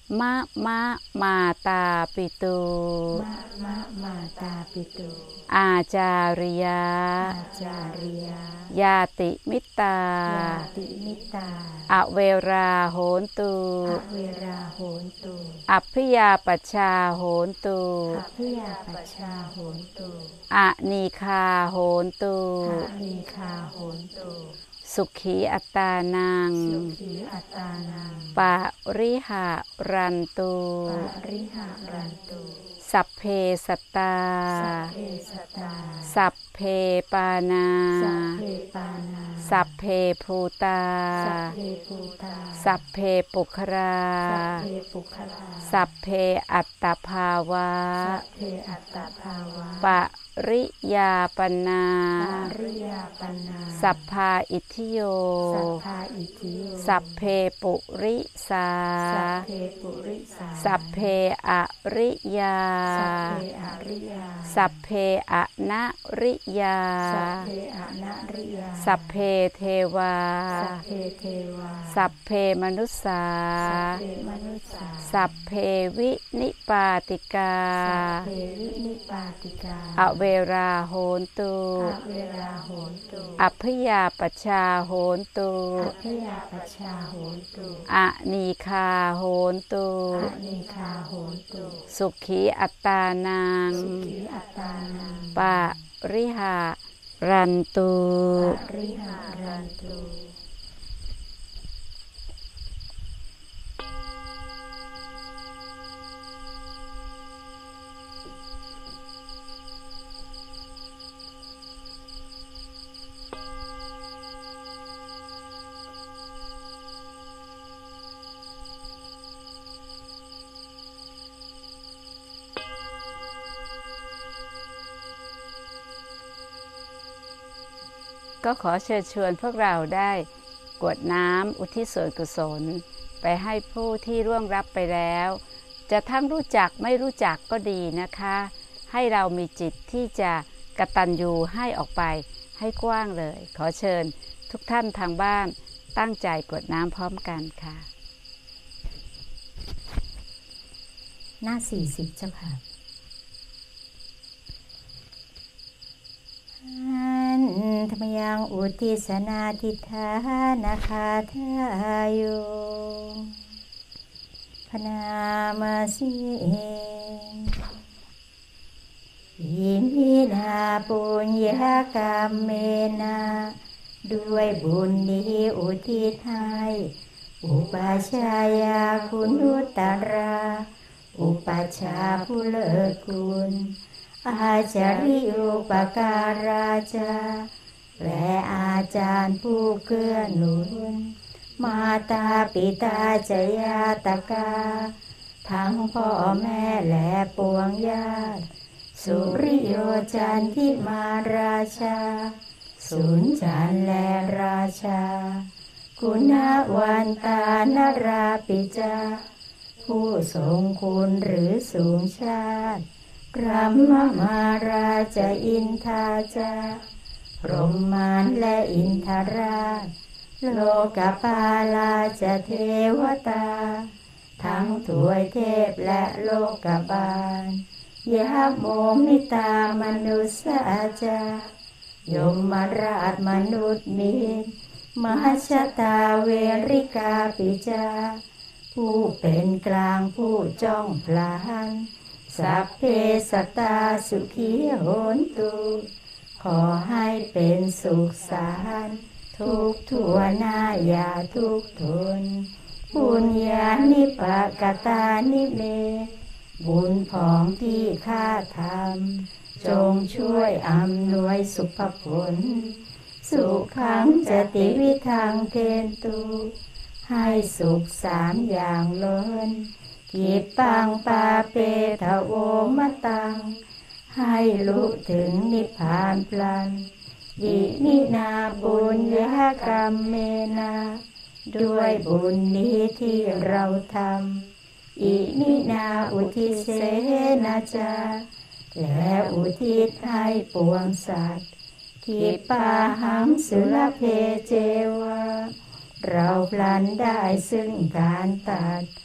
มะมะมาตาปิตุมะมะมาตาปิตุอาจาริยาอาจาริยญาติมิตตาญาติมิตตาอเวราโหนตุอเวราโหนตุอัพพิยาปัชชาโหนตุอัพพิยาปัชชาโหนตุอนีคาโหนตุอนีคาโหนตุสุขีอัตตานังสุขีอัตตานังปะริหะรันตุปะริหะรันตุสัพเพสัตตาสัพเพสัตตาสัพเพปานาสัพเพปานาสัพเพภูตาสัพเพภูตาสัพเพปุคราสัพเพปุคราสัพเพอัตตภาวะสัพเพอัตตภาวะปริยาปนาปริยาปนาสัพพาอิทธิโยสัพพาอิทธิโยสัพเพปุริสาสัพเพปุริสาสัพเพอริยาสัพเพอริยาสัพเพอนะริยาสัพเพอนะริยาสัพเพเทวาสัพเพเทวาสัพเพมนุสสาสัพเพมนุสสาสัพเพวินิปาติกาสัพเพวินิปาติกาอเวราโหนตุอเวราโหนตุอัพพยาปัชชาโหนตุอัพพยาปัชชาโหนตุอนีคาโหนตุอนีคาโหนตุสุขีอัตตานังสุขีอัตตานังปะริหะรันตุปะริหะรันตุก็ขอเชิญชวนพวกเราได้กรวดน้ำอุทิศส่วนกุศลไปให้ผู้ที่ร่วงรับไปแล้วจะทั้งรู้จักไม่รู้จักก็ดีนะคะให้เรามีจิตที่จะกตัญญูให้ออกไปให้กว้างเลยขอเชิญทุกท่านทางบ้านตั้งใจกรวดน้ำพร้อมกันค่ะหน้าสี่สิบเจ้าค่ะธรรมยังอุทิศนาทิฐานาคาทายุพนามาสีอิมินาปุญญากรรมเมนะด้วยบุญนี้อุทิศให้อุปัชฌายาคุณุตตราอุปัชฌาย์ผู้เลิศคุณอาจาริอุปการาจาและอาจารย์ผู้เกื้อหนุนมาตาปิตาจยาตกาทั้งพ่อแม่และปวงญาติสุริโยจันทิมาราชาสุนจันและราชาคุณวันตานราปิจาผู้ทรงคุณหรือสูงชาติกรัมมมาราชอินทาจาพรหมานและอินทราชโลกปาลาจเทวตาทั้งถวยเทพและโลกบาลยะโมมิตามนุสสาจายมราชมนุษย์มิตรมหัชตาเวริกาปิจาผู้เป็นกลางผู้จ้องพลานสัพเพสัตตาสุขีโหนตุขอให้เป็นสุขสันต์ทุกทั่วหน้าอย่าทุกข์ทนปุญญานิปกตานิเมบุญผองที่ข้าทำจงช่วยอำนวยสุภผลสุขังจติวิทังเทนตุให้สุขสามอย่างล้นกิปังปาเปทะโอมตังให้รู้ถึงนิพพานพลันอิมินาบุญญากรรมเมนาด้วยบุญนี้ที่เราทำอิมินาอุทิเสนาจาและอุทิศให้ปวงสัตว์ทิปาหังสุลเพเจวะเราพลันได้ซึ่งการตัด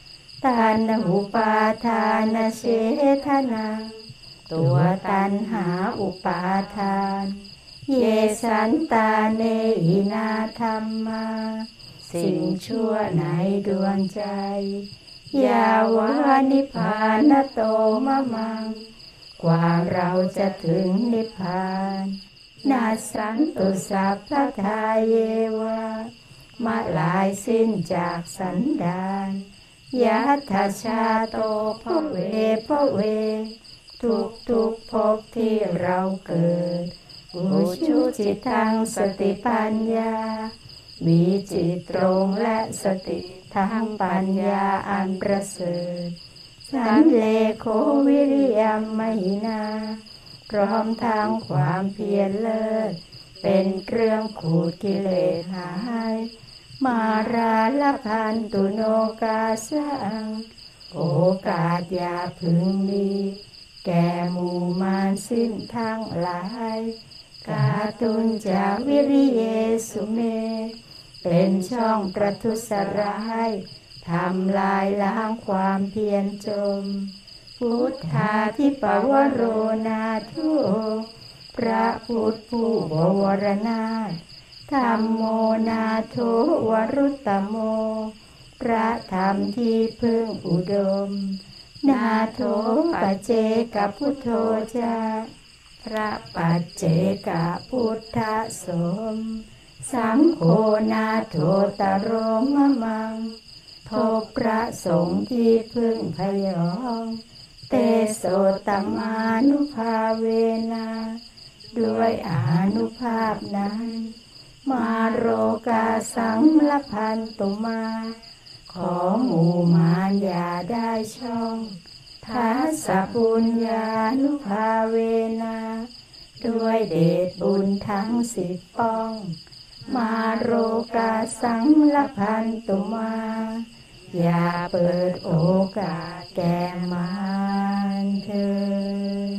ตานุปาทานเฉทนังตัวตัณหาอุปาทานเยสันตาเนหินาธัมมาสิ่งชั่วในดวงใจยาวานิพพานโตมะมังกว่าเราจะถึงนิพพานนาสันตุสัพพทาเยวะมาลายสิ้นจากสันดานยัตถชาโตภเวภเวทุกทุกภพที่เราเกิดอุชุจิตังสติปัญญามีจิตตรงและสติทางปัญญาอันประเสริฐสันเลโควิริยมมหินาพร้อมทางความเพียรเลิศเป็นเครื่องขูดกิเลสหายมาราลพันตุโนกาสังโอกาสอย่าพึงมีแก่หมู่มารสิ้นทั้งหลายกาตุนจาวิริเยสุเมเป็นช่องประทุษร้ายทำลายล้างความเพียรจมพุทธาธิปวโรนาทุพระพุทธผู้บวรนาถธัมโมนาโถวรุตตโมพระธรรมที่พึ่งอุดมนาโถปัจเจกพุทโธจาพระปัจเจกพุทธสมสังโฆนาโถตโรมะมังโทพระสงฆ์ที่พึ่งพยองเตโสตมานุภาเวนะด้วยอานุภาพนั้นมาโรกาสังลพันตุมาขอหมู่มารอย่าได้ช่องทัสสะปุญญานุภาเวนะด้วยเดชบุญทั้งสิบป้องมาโรกาสังลพันตุมาอย่าเปิดโอกาสแก่มารเถิด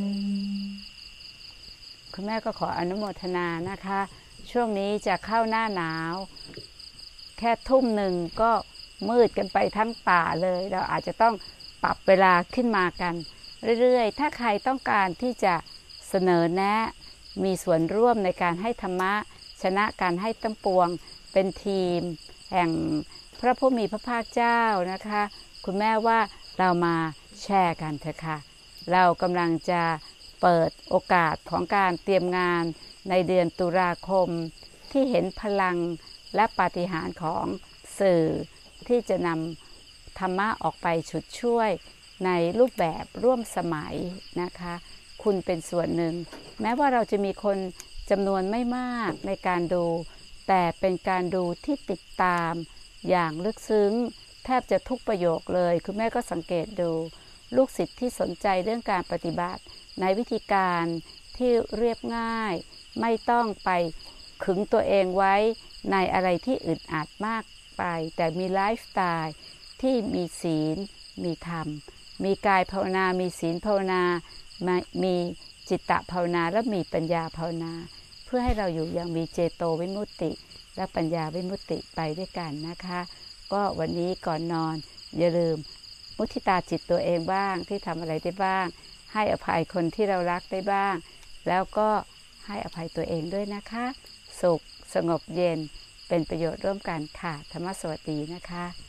คุณแม่ก็ขออนุโมทนานะคะช่วงนี้จะเข้าหน้าหนาวแค่ทุ่มหนึ่งก็มืดกันไปทั้งป่าเลยเราอาจจะต้องปรับเวลาขึ้นมากันเรื่อยๆถ้าใครต้องการที่จะเสนอแนะมีส่วนร่วมในการให้ธรรมะชนะการให้ตั้งปวงเป็นทีมแห่งพระผู้มีพระภาคเจ้านะคะคุณแม่ว่าเรามาแชร์กันเถอะค่ะเรากำลังจะเปิดโอกาสของการเตรียมงานในเดือนตุลาคมที่เห็นพลังและปาฏิหาริย์ของสื่อที่จะนำธรรมะออกไปฉุดช่วยในรูปแบบร่วมสมัยนะคะคุณเป็นส่วนหนึ่งแม้ว่าเราจะมีคนจำนวนไม่มากในการดูแต่เป็นการดูที่ติดตามอย่างลึกซึ้งแทบจะทุกประโยคเลยคุณแม่ก็สังเกตดูลูกศิษย์ที่สนใจเรื่องการปฏิบัติในวิธีการที่เรียบง่ายไม่ต้องไปขึงตัวเองไว้ในอะไรที่อึดอัดมากไปแต่มีไลฟ์สไตล์ที่มีศีลมีธรรมมีกายภาวนามีศีลภาวนามีจิตตภาวนาและมีปัญญาภาวนาเพื่อให้เราอยู่อย่างมีเจโตวิมุตติและปัญญาวิมุตติไปด้วยกันนะคะก็วันนี้ก่อนนอนอย่าลืมมุทิตาจิตตัวเองบ้างที่ทำอะไรได้บ้างให้อภัยคนที่เรารักได้บ้างแล้วก็ให้อภัยตัวเองด้วยนะคะสุขสงบเย็นเป็นประโยชน์ร่วมกันค่ะธรรมสวัสดีนะคะ